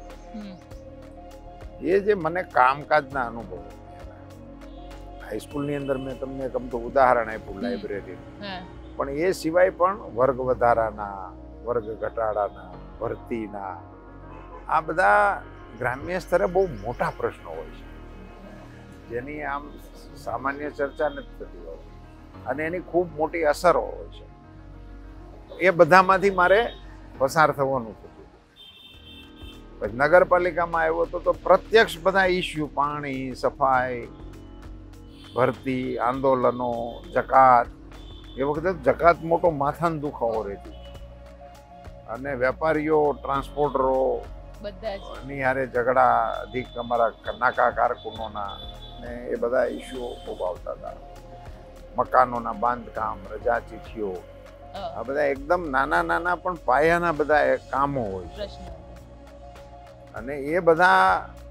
એ જે મને કામકાજના અનુભવો. હાઈસ્કૂલની અંદર મેં તમને એક અમથું ઉદાહરણ આપ્યું લાઇબ્રેરી, પણ એ સિવાય પણ વર્ગ વધારાના, વર્ગ ઘટાડાના, ભરતીના આ બધા ગ્રામ્ય સ્તરે બહુ મોટા પ્રશ્નો હોય છે, જેની આમ સામાન્ય ચર્ચા નથી થતી હોય અને એની ખૂબ મોટી અસરો હોય છે. એ બધામાંથી મારે પસાર થવાનું થતું. પછી નગરપાલિકામાં આવ્યો તો પ્રત્યક્ષ બધા ઇસ્યુ, પાણી, સફાઈ, ભરતી, આંદોલનો, જકાત. એ વખતે જકાત મોટો માથાનો દુખાવો રહેતી અને વેપારીઓ, ટ્રાન્સપોર્ટરો ની હારે ઝઘડા, અધિક અમારા નાકા કારકુનોના ને એ બધા ઇસ્યુઓ ખૂબ આવતા હતા. મકાનોના બાંધકામ, રજા ચીઠીઓ, આ બધા એકદમ નાના પણ પાયાના બધા કામો હોય છે. અને એ બધા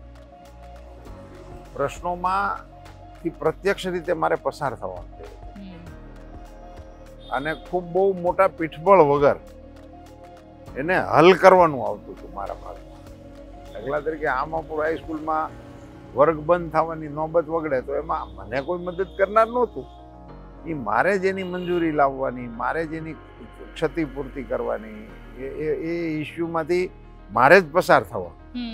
પ્રશ્નોમાંથી પ્રત્યક્ષ રીતે મારે પસાર થવાનું છે અને ખૂબ બહુ મોટા પીઠબળ વગર એને હલ કરવાનું આવતું હતું મારા પાસે. દાખલા તરીકે આમાપુર હાઈસ્કૂલમાં વર્ગ બંધ થવાની નોબત વગડે તો એમાં મને કોઈ મદદ કરનાર નહોતું. એ મારે જેની મંજૂરી લાવવાની, મારે જેની ક્ષતિપૂર્તિ કરવાની, એ ઇસ્યુમાંથી મારે જ પસાર થવા.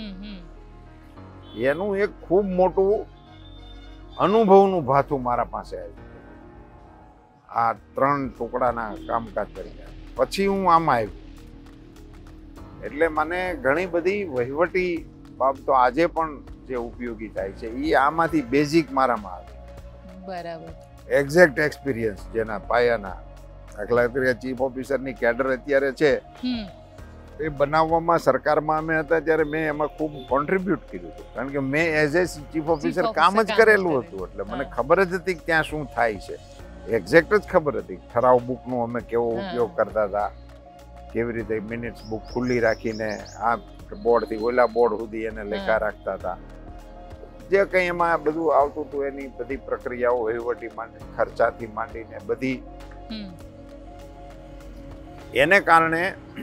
એનું એક ખૂબ મોટું અનુભવનું ભાથું મારા પાસે આવ્યું. આ 3 ટુકડાના કામકાજ કર્યા. પછી હું આમાં આવ્યો. એટલે મને ઘણી બધી વહીવટી બાબતો આજે પણ જે ઉપયોગી થાય છે એ આમાંથી બેઝિક મારામાં આવે. બરાબર. એક્ઝેક્ટ એક્સપિરિયન્સ જેના પાયાના, દાખલા તરીકે ચીફ ઓફિસરની કેડર અત્યારે છે એ બનાવવામાં સરકારમાં અમે હતા ત્યારે મેં એમાં ખૂબ કોન્ટ્રીબ્યુટ કર્યું હતું, કારણ કે મેં એઝ એ ચીફ ઓફિસર કામ જ કરેલું હતું. એટલે મને ખબર જ હતી કે ત્યાં શું થાય છે, એક્ઝેક્ટ જ ખબર હતી. ઠરાવ બુકનો અમે કેવો ઉપયોગ કરતા હતા, કેવી રીતે મિનિટ્સ બુક ખુલ્લી રાખીને આ બોર્ડથી ઓલા બોર્ડ સુધી એને લેખા રાખતા હતા. જે કંઈ એમાં બધું આવતું હતું એની બધી પ્રક્રિયાઓ વહીવટી માંડી, ખર્ચાથી માંડીને બધી. એને કારણે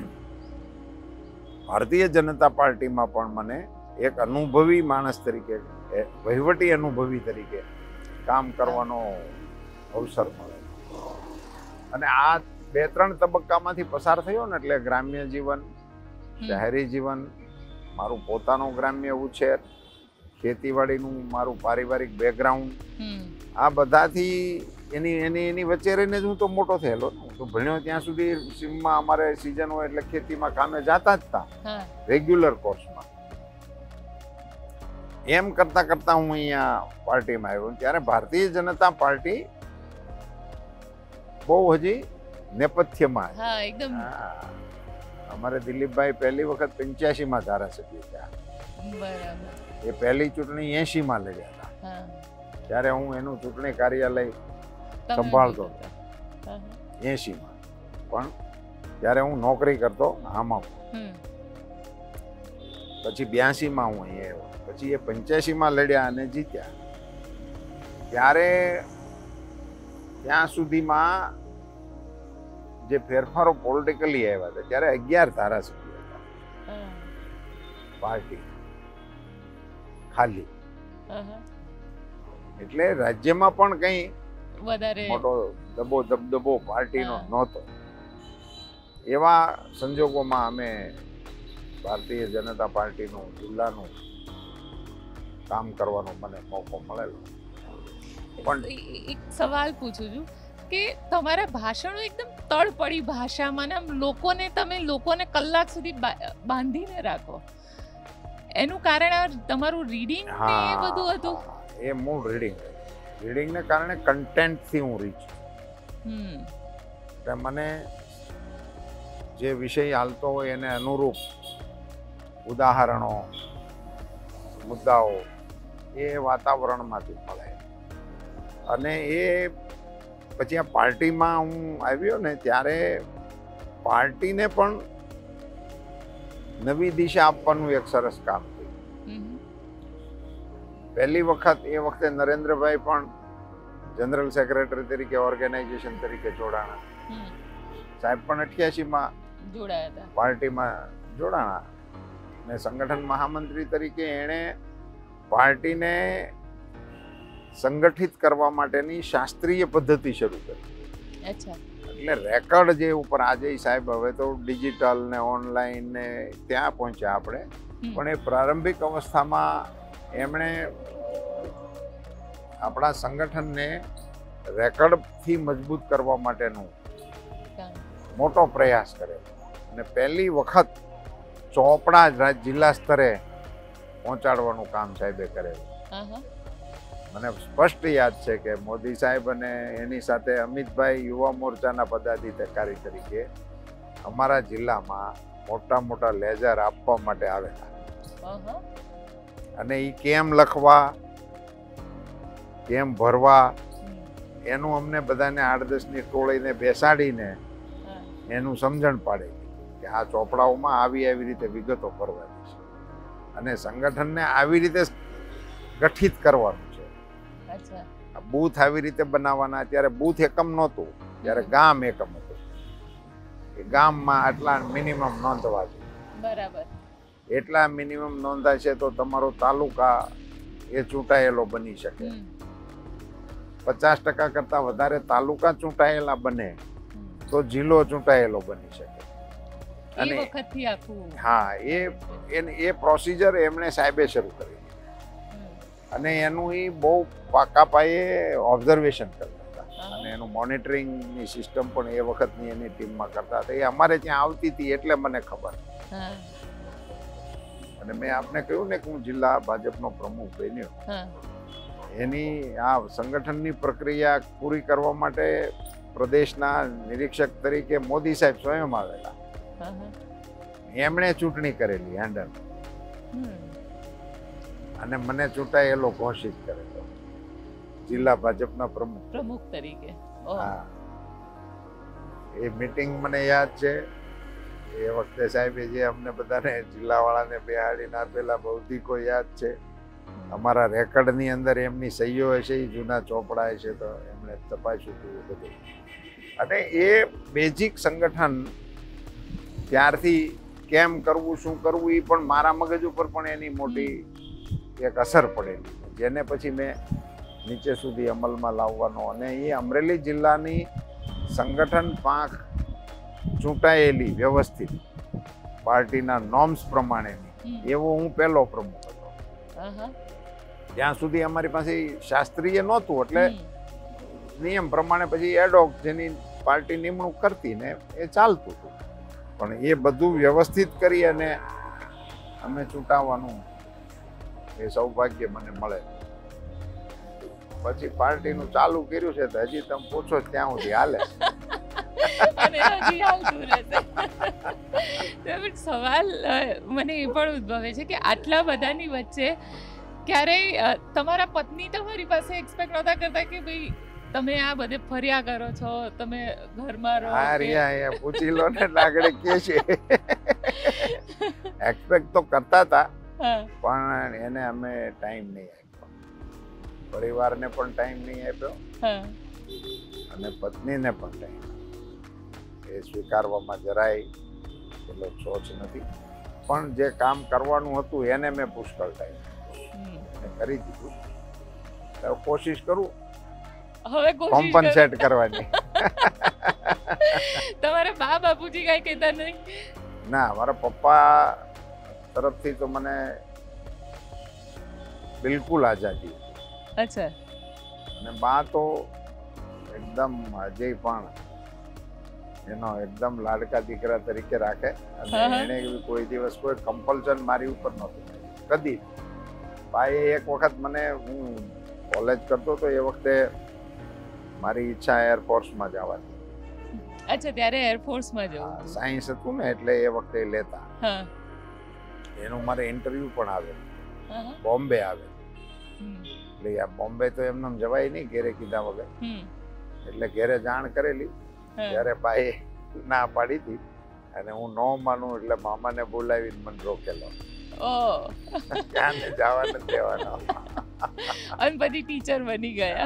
ભારતીય જનતા પાર્ટીમાં પણ મને એક અનુભવી માણસ તરીકે, વહીવટી અનુભવી તરીકે કામ કરવાનો અવસર મળ્યો. અને આ 2-3 તબક્કામાંથી પસાર થયો ને, એટલે ગ્રામ્ય જીવન, શહેરી જીવન, મારું પોતાનું ગ્રામ્ય ઉછેર, ખેતીવાડીનું મારું પારિવારિક બેકગ્રાઉન્ડ, આ બધાથી એની વચ્ચે રહીને જ હું તો મોટો થયેલો. હું તો ભણ્યો ત્યાં સુધી સીમમાં અમારે સિઝન હોય એટલે ખેતીમાં કામે જતા જ હતા, રેગ્યુલર કોર્સમાં. એમ કરતા કરતા હું અહીંયા પાર્ટીમાં આવ્યો. ત્યારે ભારતીય જનતા પાર્ટી બહુ હજી નેપથ્યમાં. અમારે દિલીપભાઈ પહેલી વખત 85માં ધારાસભ્ય થયા. એ પહેલી ચૂંટણી 80માં લડ્યા હતા, ત્યારે હું એનું ચૂંટણી કાર્યાલય સંભાળતો હતો 80માં. પણ ત્યારે હું નોકરી કરતો આમાં. પછી 82માં હું અહીંયા આવ્યો. પછી એ 85માં લડ્યા અને જીત્યા. ત્યારે ત્યાં સુધીમાં જે ફેરફારો પોલિટિકલી આવ્યા હતા, ત્યારે 11 ધારાસભ્ય હતા પાર્ટી ખાલી. એટલે રાજ્યમાં પણ કઈ વધારે મોટો દબદબો પાર્ટીનો નહોતો. એવા સંજોગોમાં અમે ભારતીય જનતા પાર્ટીનું જિલ્લાનું કામ કરવાનો મને મોકો મળેલો. પણ એક સવાલ પૂછું છું કે તમારા ભાષણો એકદમ તળપડી ભાષામાં ને તમે લોકોને કલાક સુધી બાંધીને રાખો. એનું કારણ તમારું રીડિંગ ને એ બધું હતું. એ મૂળ રીડિંગને કારણે કન્ટેન્ટથી હું રીચ. એટલે મને જે વિષય હાલતો હોય એને અનુરૂપ ઉદાહરણો, મુદ્દાઓ એ વાતાવરણમાંથી મળે. અને એ પછી આ પાર્ટીમાં હું આવ્યો ને, ત્યારે પાર્ટીને પણ નવી દિશા આપવાનું એક સરસ કામ થયું. પહેલી વખત એ વખતે નરેન્દ્રભાઈ પણ જનરલ સેક્રેટરી તરીકે ઓર્ગેનાઇઝેશન તરીકે જોડાણા. સાહેબ પણ 88માં જોડાયા હતા, પાર્ટીમાં જોડાણા. ને સંગઠન મહામંત્રી તરીકે એણે પાર્ટીને સંગઠિત કરવા માટેની શાસ્ત્રીય પદ્ધતિ શરૂ કરી. એટલે રેકોર્ડ જે ઉપર આજે સાહેબ હવે તો ડિજિટલ ને ઓનલાઈન ને ત્યાં પહોંચ્યા આપણે, પણ એ પ્રારંભિક અવસ્થામાં એમણે આપણા સંગઠનને રેકોર્ડથી મજબૂત કરવા માટેનું મોટો પ્રયાસ કરેલો. અને પહેલી વખત ચોપડા જિલ્લા સ્તરે પહોંચાડવાનું કામ સાહેબે કરેલું. મને સ્પષ્ટ યાદ છે કે મોદી સાહેબ અને એની સાથે અમિતભાઈ યુવા મોરચાના પદાધિકારી તરીકે અમારા જિલ્લામાં મોટા મોટા લેઝર આપવા માટે આવેલા. અને એ કેમ લખવા, કેમ ભરવા, એનું અમને બધાને 8-10ની ટોળીને બેસાડીને એનું સમજણ પાડે કે આ ચોપડાઓમાં આવી રીતે વિગતો ભરવાની છે અને સંગઠનને આવી રીતે ગઠિત કરવાનું છે. બૂથ આવી રીતે બનાવવાના. ત્યારે બૂથ એકમ નહોતું, ત્યારે ગામ એકમ હતું. એ ગામમાં આટલા મિનિમમ નોંધવા છે. બરાબર. એટલા મિનિમમ નોંધાશે તો તમારો તાલુકા એ ચૂંટાયેલો બની શકે. 50% કરતા વધારે તાલુકા ચૂંટાયેલા બને તો જિલ્લો ચૂંટાયેલો બની શકે. અને હા, એ પ્રોસિજર એમણે સાહેબે શરૂ કરી. અને એનું એ બહુ પાકા પાયે ઓબ્ઝર્વેશન કરતા હતા અને એનું મોનિટરિંગની સિસ્ટમ પણ એ વખતની એની ટીમમાં કરતા હતા. એ અમારે ત્યાં આવતી હતી એટલે મને ખબર. અને મેં આપને કહ્યું ને કે હું જિલ્લા ભાજપનો પ્રમુખ બન્યો, એની આ સંગઠનની પ્રક્રિયા પૂરી કરવા માટે પ્રદેશના નિરીક્ષક તરીકે મોદી સાહેબ સ્વયં આવેલા. એમણે ચૂંટણી કરેલી હેન્ડલ અને મને ચૂંટાયેલો ઘોષિત કરેલો જિલ્લા ભાજપના પ્રમુખ તરીકે. હા, એ મીટિંગ મને યાદ છે. એ વખતે સાહેબે જે અમને બધાને જિલ્લાવાળાને બેહાડીને આપેલા બૌદ્ધિકો યાદ છે. અમારા રેકર્ડની અંદર એમની સહીઓ હશે, એ જૂના ચોપડા છે, તો એમણે તપાસ્યું હતું બધું. અને એ બેઝિક સંગઠન ત્યારથી કેમ કરવું, શું કરવું, એ પણ મારા મગજ ઉપર પણ એની મોટી એક અસર પડેલી, જેને પછી મેં નીચે સુધી અમલમાં લાવવાનો. અને એ અમરેલી જિલ્લાની સંગઠન પાંખ ચૂંટાયેલી વ્યવસ્થિત પાર્ટીના નોર્મ્સ પ્રમાણેની એવો હું પહેલો પ્રમુખ હતો. ત્યાં સુધી અમારી પાસે શાસ્ત્રીય નહોતું, એટલે નિયમ પ્રમાણે પછી એડોક જેની પાર્ટી નિમણૂક કરતી ને એ ચાલતું હતું. પણ એ બધું વ્યવસ્થિત કરી અને અમે ચૂંટાવાનું એ સૌભાગ્ય મને મળે. પછી પાર્ટીનું ચાલુ કર્યું છે તો હજી તમે પૂછો ત્યાં સુધી હાલે. સવાલ મને એ પણ ઉદ્ભવે છે કે આટલા બધાની વચ્ચે ક્યારેય તમારા પત્ની તમારી પાસે એક્સપેક્ટ નહોતા કરતા કે ભાઈ તમે આ બધે ફર્યા કરો છો, તમે ઘરમાં રહો? પૂછી લો ને, આગળ કે છે એક્સપેક્ટ તો કરતા હતા, પણ એને અમે ટાઈમ નહીં આપ્યો, પરિવારને પણ ટાઈમ નહીં આપ્યો અને પત્નીને પણ ટાઈમ. એ સ્વીકારવામાં જરાય પેલો સોચ નથી. પણ જે કામ કરવાનું હતું એને મેં પુષ્કળ ટાઈમ કરી દીધું. કોશિશ કરું હવે કોમ્પન્સેટ કરવાની. તમારા બા બાપુજી કઈ કહેતા નહીં? ના, મારા પપ્પા તરફથી તો મને બિલકુલ આઝાદી. અચ્છા. અને બા તો એકદમ હજી પણ એનો એકદમ લાડકા દીકરા તરીકે રાખે. અને એને કોઈ દિવસ કોઈ કમ્પલ્શન મારી ઉપર નહોતું કદી. બાએ એક વખત મને, હું કોલેજ કરતો તો એ વખતે મારી ઈચ્છા એરફોર્સમાં જવાની. અચ્છા, ત્યારે એરફોર્સમાં જવું? સાયન્સ હતું ને એટલે એ વખતે લેતા. એનું મારે ઇન્ટરવ્યુ પણ આવેલું, બોમ્બે આવેલું. એટલે આ બોમ્બે તો એમને જવાય નહીં ઘેરે કીધા વગર. એટલે ઘેરે જાણ કરેલી. ત્યારે બાએ ના પાડી હતી અને હું ન માનું એટલે મામાને બોલાવીને મને રોકેલો. ત્યાં જવા નથી દેવાનો. અને પછી ટીચર બની ગયા.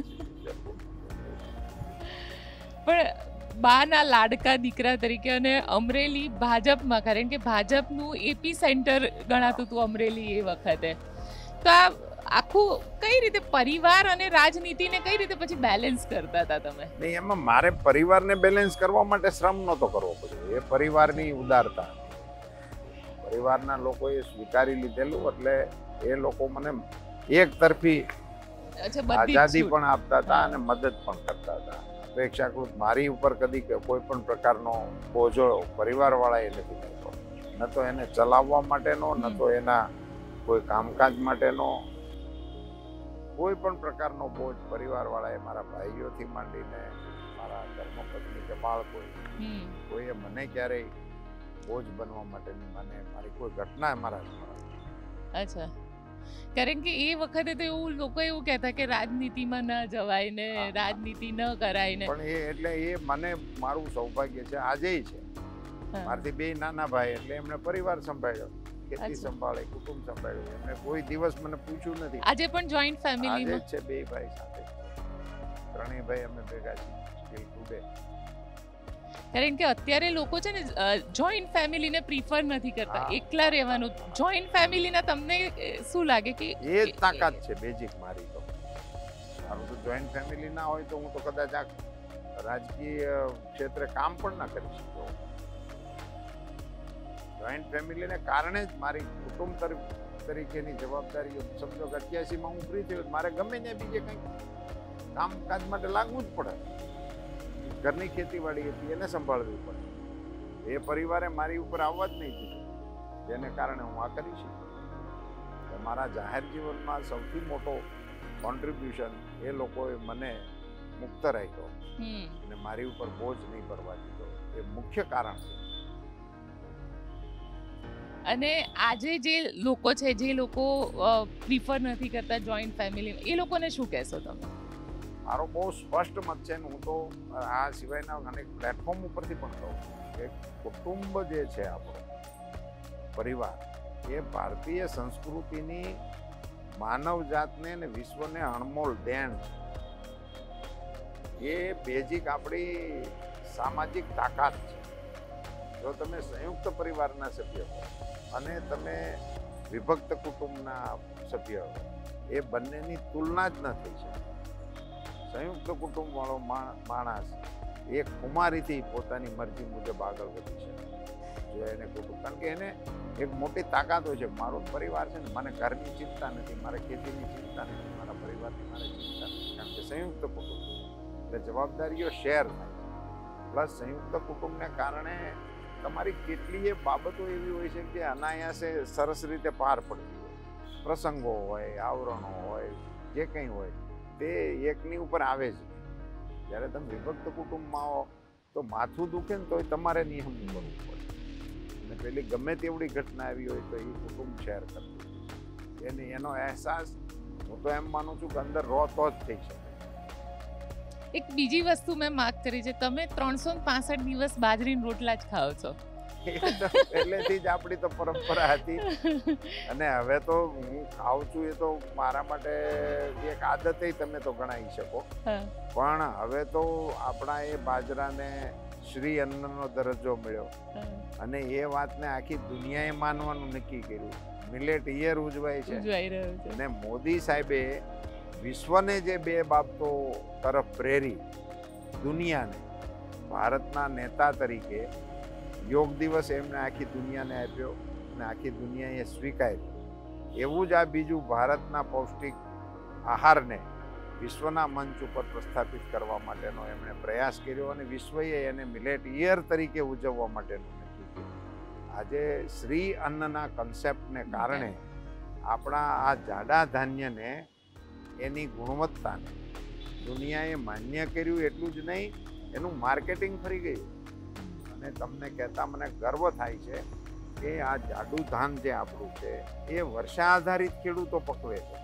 પણ બાના લાડકા દીકરા તરીકે અને અમરેલી ભાજપમાં, કારણ કે ભાજપનું એપી સેન્ટર ગણાતું હતું અમરેલી એ વખતે, તો આ આખું કઈ રીતે પરિવાર અને રાજનીતિને કઈ રીતે પછી બેલેન્સ કરતા હતા તમે? નહીં, એમાં મારે પરિવારને બેલેન્સ કરવા માટે શ્રમ નહોતો કરવો પડ્યો. એ પરિવારની ઉદારતા, પરિવારના લોકોએ સ્વીકારી લીધેલું. એટલે એ લોકો મને એક તરફી આઝાદી પણ આપતા હતા અને મદદ પણ કરતા હતા. અપેક્ષાકૃત મારી ઉપર કદી કોઈ પણ પ્રકારનો બોજો પરિવાર વાળા એ નથી કરતો. ન તો એને ચલાવવા માટેનો, ન તો એના કોઈ કામકાજ માટેનો કોઈ પણ પ્રકારનો બોજ પરિવાર વાળાએ, મારા ભાઈઓથી માંડીને મારા ધર્મપત્ની કે બાળકો, કોઈએ મને ક્યારેય બોજ બનવા માટેની મારી કોઈ ઘટના મારા. અચ્છા, કારણ કે એ વખતે તો એવું લોકો એવું કહેતા કે રાજનીતિમાં ન જવાય ને, રાજનીતિ ન કરાય ને. પણ એ એટલે એ મને મારું સૌભાગ્ય છે, આજેય છે. મારાથી બે નાના ભાઈ એટલે એમણે પરિવાર સંભાળ્યો, ખેતી સંભાળે, કુટુંબ સંભાળ્યું. એમણે કોઈ દિવસ મને પૂછ્યું નથી. આજે પણ જોઈન્ટ ફેમિલીમાં છે, બે ભાઈ સાથે, ત્રણેય ભાઈ અમે ભેગા છીએ સ્ટીલ ટુડે. કારણ કે અત્યારે લોકો છે ને જોઈન્ટ ફેમિલીને પ્રિફર નથી કરતા, એકલા રહેવાનું. જોઈન્ટ ફેમિલીના તમને શું લાગે કે એ જ તાકાત છે બેઝિક મારી? તો મારું તો જોઈન્ટ ફેમિલી ના હોય તો હું તો કદાચ આ રાજકીય ક્ષેત્રે કામ પણ ના કરી શકતો. જોઈન્ટ ફેમિલીને કારણે જ મારી કુટુંબ તરીકેની જવાબદારીઓ, સમજો કે 88માં હું ફ્રી થયો, મારે ગમે ત્યાં બીજે કંઈક કામકાજ માટે લાગવું જ પડે. ઘરની ખેતીવાડી હતી એને સંભાળવી પડે. એ પરિવારે મારી ઉપર આવવા જ નહીં દીધું, જેને કારણે હું આ કરી શકું. મારા જાહેર જીવનમાં સૌથી મોટો કોન્ટ્રીબ્યુશન એ લોકોએ મને મુક્ત રાખ્યો અને મારી ઉપર બોજ નહીં ભરવા દીધો. એ મુખ્ય કારણ છે. અને આજે જે લોકો છે, જે લોકો પ્રિફર નથી કરતા જોઈન્ટ ફેમિલી, એ લોકોને શું કહેશો તમે? મારો બહુ સ્પષ્ટ મત છે ને હું તો આ સિવાયના અનેક પ્લેટફોર્મ ઉપરથી પણ કહું છું કે કુટુંબ જે છે આપણો પરિવાર એ ભારતીય સંસ્કૃતિની માનવ જાતને ને વિશ્વને અણમોલ દેણ છે. એ બેઝિક આપણી સામાજિક તાકાત છે. જો તમે સંયુક્ત પરિવારના સભ્ય હો અને તમે વિભક્ત કુટુંબના સભ્ય હો, એ બંનેની તુલના જ ન થઈ શકે. સંયુક્ત કુટુંબ વાળો માણસ એ ખુમારીથી પોતાની મરજી મુજબ આગળ વધી શકે. જો એને કુટુંબ, કારણ કે એને એક મોટી તાકાત હોય છે, મારો પરિવાર છે ને, મને ઘરની ચિંતા નથી, મારે ખેતીની ચિંતા નથી, મારા પરિવારની મારે ચિંતા નથી, કારણ કે સંયુક્ત કુટુંબ એટલે જવાબદારીઓ શેર થાય. પ્લસ સંયુક્ત કુટુંબને કારણે તમારી કેટલીય બાબતો એવી હોય છે કે અનાયાસે સરસ રીતે પાર પડતી હોય. પ્રસંગો હોય, આવરણો હોય, જે કંઈ હોય તે એકની ઉપર આવે છે. જ્યારે તમે વિભક્ત કુટુંબમાં આવો તો માથું દુખે ને તોય તમારે નિયમ કરવું પડે. અને પેલી ગમે તેવડી ઘટના આવી હોય તો એ કુટુંબ શેર કરતું. એનો અહેસાસ હું તો એમ માનું છું કે અંદર રહો તો જ થઈ શકે. એક બીજી વસ્તુ મેં માર્ક કરી છે, તમે 365 દિવસ બાજરીના રોટલા જ ખાઓ છો. પહેલેથી જ આપણી તો પરંપરા હતી અને હવે તો હું ખાઉં છું. એ તો મારા માટે એક આદત તમે તો ગણાવી શકો. પણ હવે તો આપણા એ બાજરાને શ્રી અન્નનો દરજ્જો મળ્યો અને એ વાતને આખી દુનિયાએ માનવાનું નક્કી કર્યું. મિલેટ યર ઉજવાય છે અને મોદી સાહેબે વિશ્વને જે બે બાબતો તરફ પ્રેરી દુનિયાને, ભારતના નેતા તરીકે યોગ દિવસ એમને આખી દુનિયાને આપ્યો અને આખી દુનિયાએ સ્વીકાર્યો. એવું જ આ બીજું ભારતના પૌષ્ટિક આહારને વિશ્વના મંચ ઉપર પ્રસ્થાપિત કરવા માટેનો એમણે પ્રયાસ કર્યો અને વિશ્વએ એને મિલેટ યર તરીકે ઉજવવા માટેનું નક્કી કર્યું. આજે શ્રી અન્નના કન્સેપ્ટને કારણે આપણા આ જાડા ધાન્યને, એની ગુણવત્તાને દુનિયાએ માન્ય કર્યું. એટલું જ નહીં, એનું માર્કેટિંગ ફરી ગયું. અને તમને કહેતા મને ગર્વ થાય છે કે આ જાડું ધાન જે આપણું છે એ વર્ષા આધારિત ખેડૂતો પકવે છે.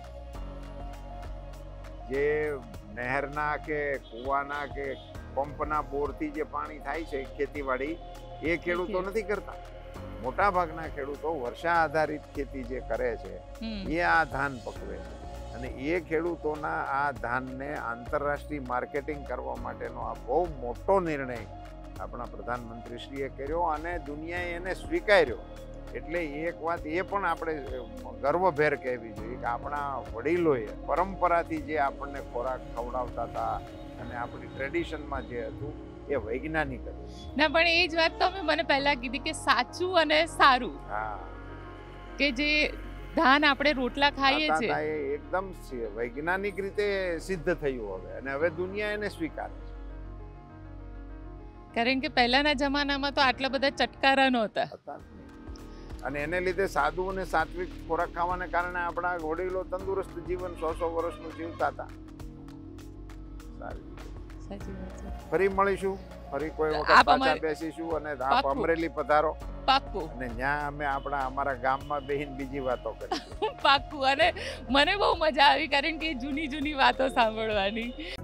જે નહેરના કે કૂવાના કે પંપના બોરથી જે પાણી થાય છે ખેતીવાડી, એ ખેડૂતો નથી કરતા. મોટા ભાગના ખેડૂતો વર્ષા આધારિત ખેતી જે કરે છે એ આ ધાન પકવે છે. અને એ ખેડૂતોના આ ધાનને આંતરરાષ્ટ્રીય માર્કેટિંગ કરવા માટેનો આ બહુ મોટો નિર્ણય આપણા પ્રધાનમંત્રીશ્રીએ કર્યો અને દુનિયાએ એને સ્વીકાર્યો. એટલે એક વાત એ પણ આપણે ગર્વભેર કહેવી જોઈએ કે આપણા વડીલોએ પરંપરાથી જે આપણને ખોરાક ખવડાવતા હતા અને આપણી ટ્રેડિશનમાં જે હતું એ વૈજ્ઞાનિક હતું. ના, પણ એ જ વાત તમે મને પહેલા કીધી કે સાચું અને સારું. હા, કે જે ધાન આપણે રોટલા ખાઈએ છીએ એ એકદમ વૈજ્ઞાનિક રીતે સિદ્ધ થયું હવે, અને હવે દુનિયા એને સ્વીકારે છે. કારણ કે પહેલાના જમાનામાં તો આટલા બધા ચટકારા નહોતા. અને એને લીધે સાદું અને સાત્વિક ખોરાક ખાવાને કારણે આપણા વડીલો તંદુરસ્ત જીવન 100 વર્ષનું જીવતા હતા. સાચી વાત છે. ફરી મળીશું, ફરી કોઈ વખત પાછા બેસીશું અને આપ અમરેલી પધારો. પાક્કું. અને ત્યાં અમે અમારા ગામમાં બેહીને બીજી વાતો કરીશું. પાક્કું. અને મને બહુ મજા આવી કારણ કે જૂની વાતો સાંભળવાની.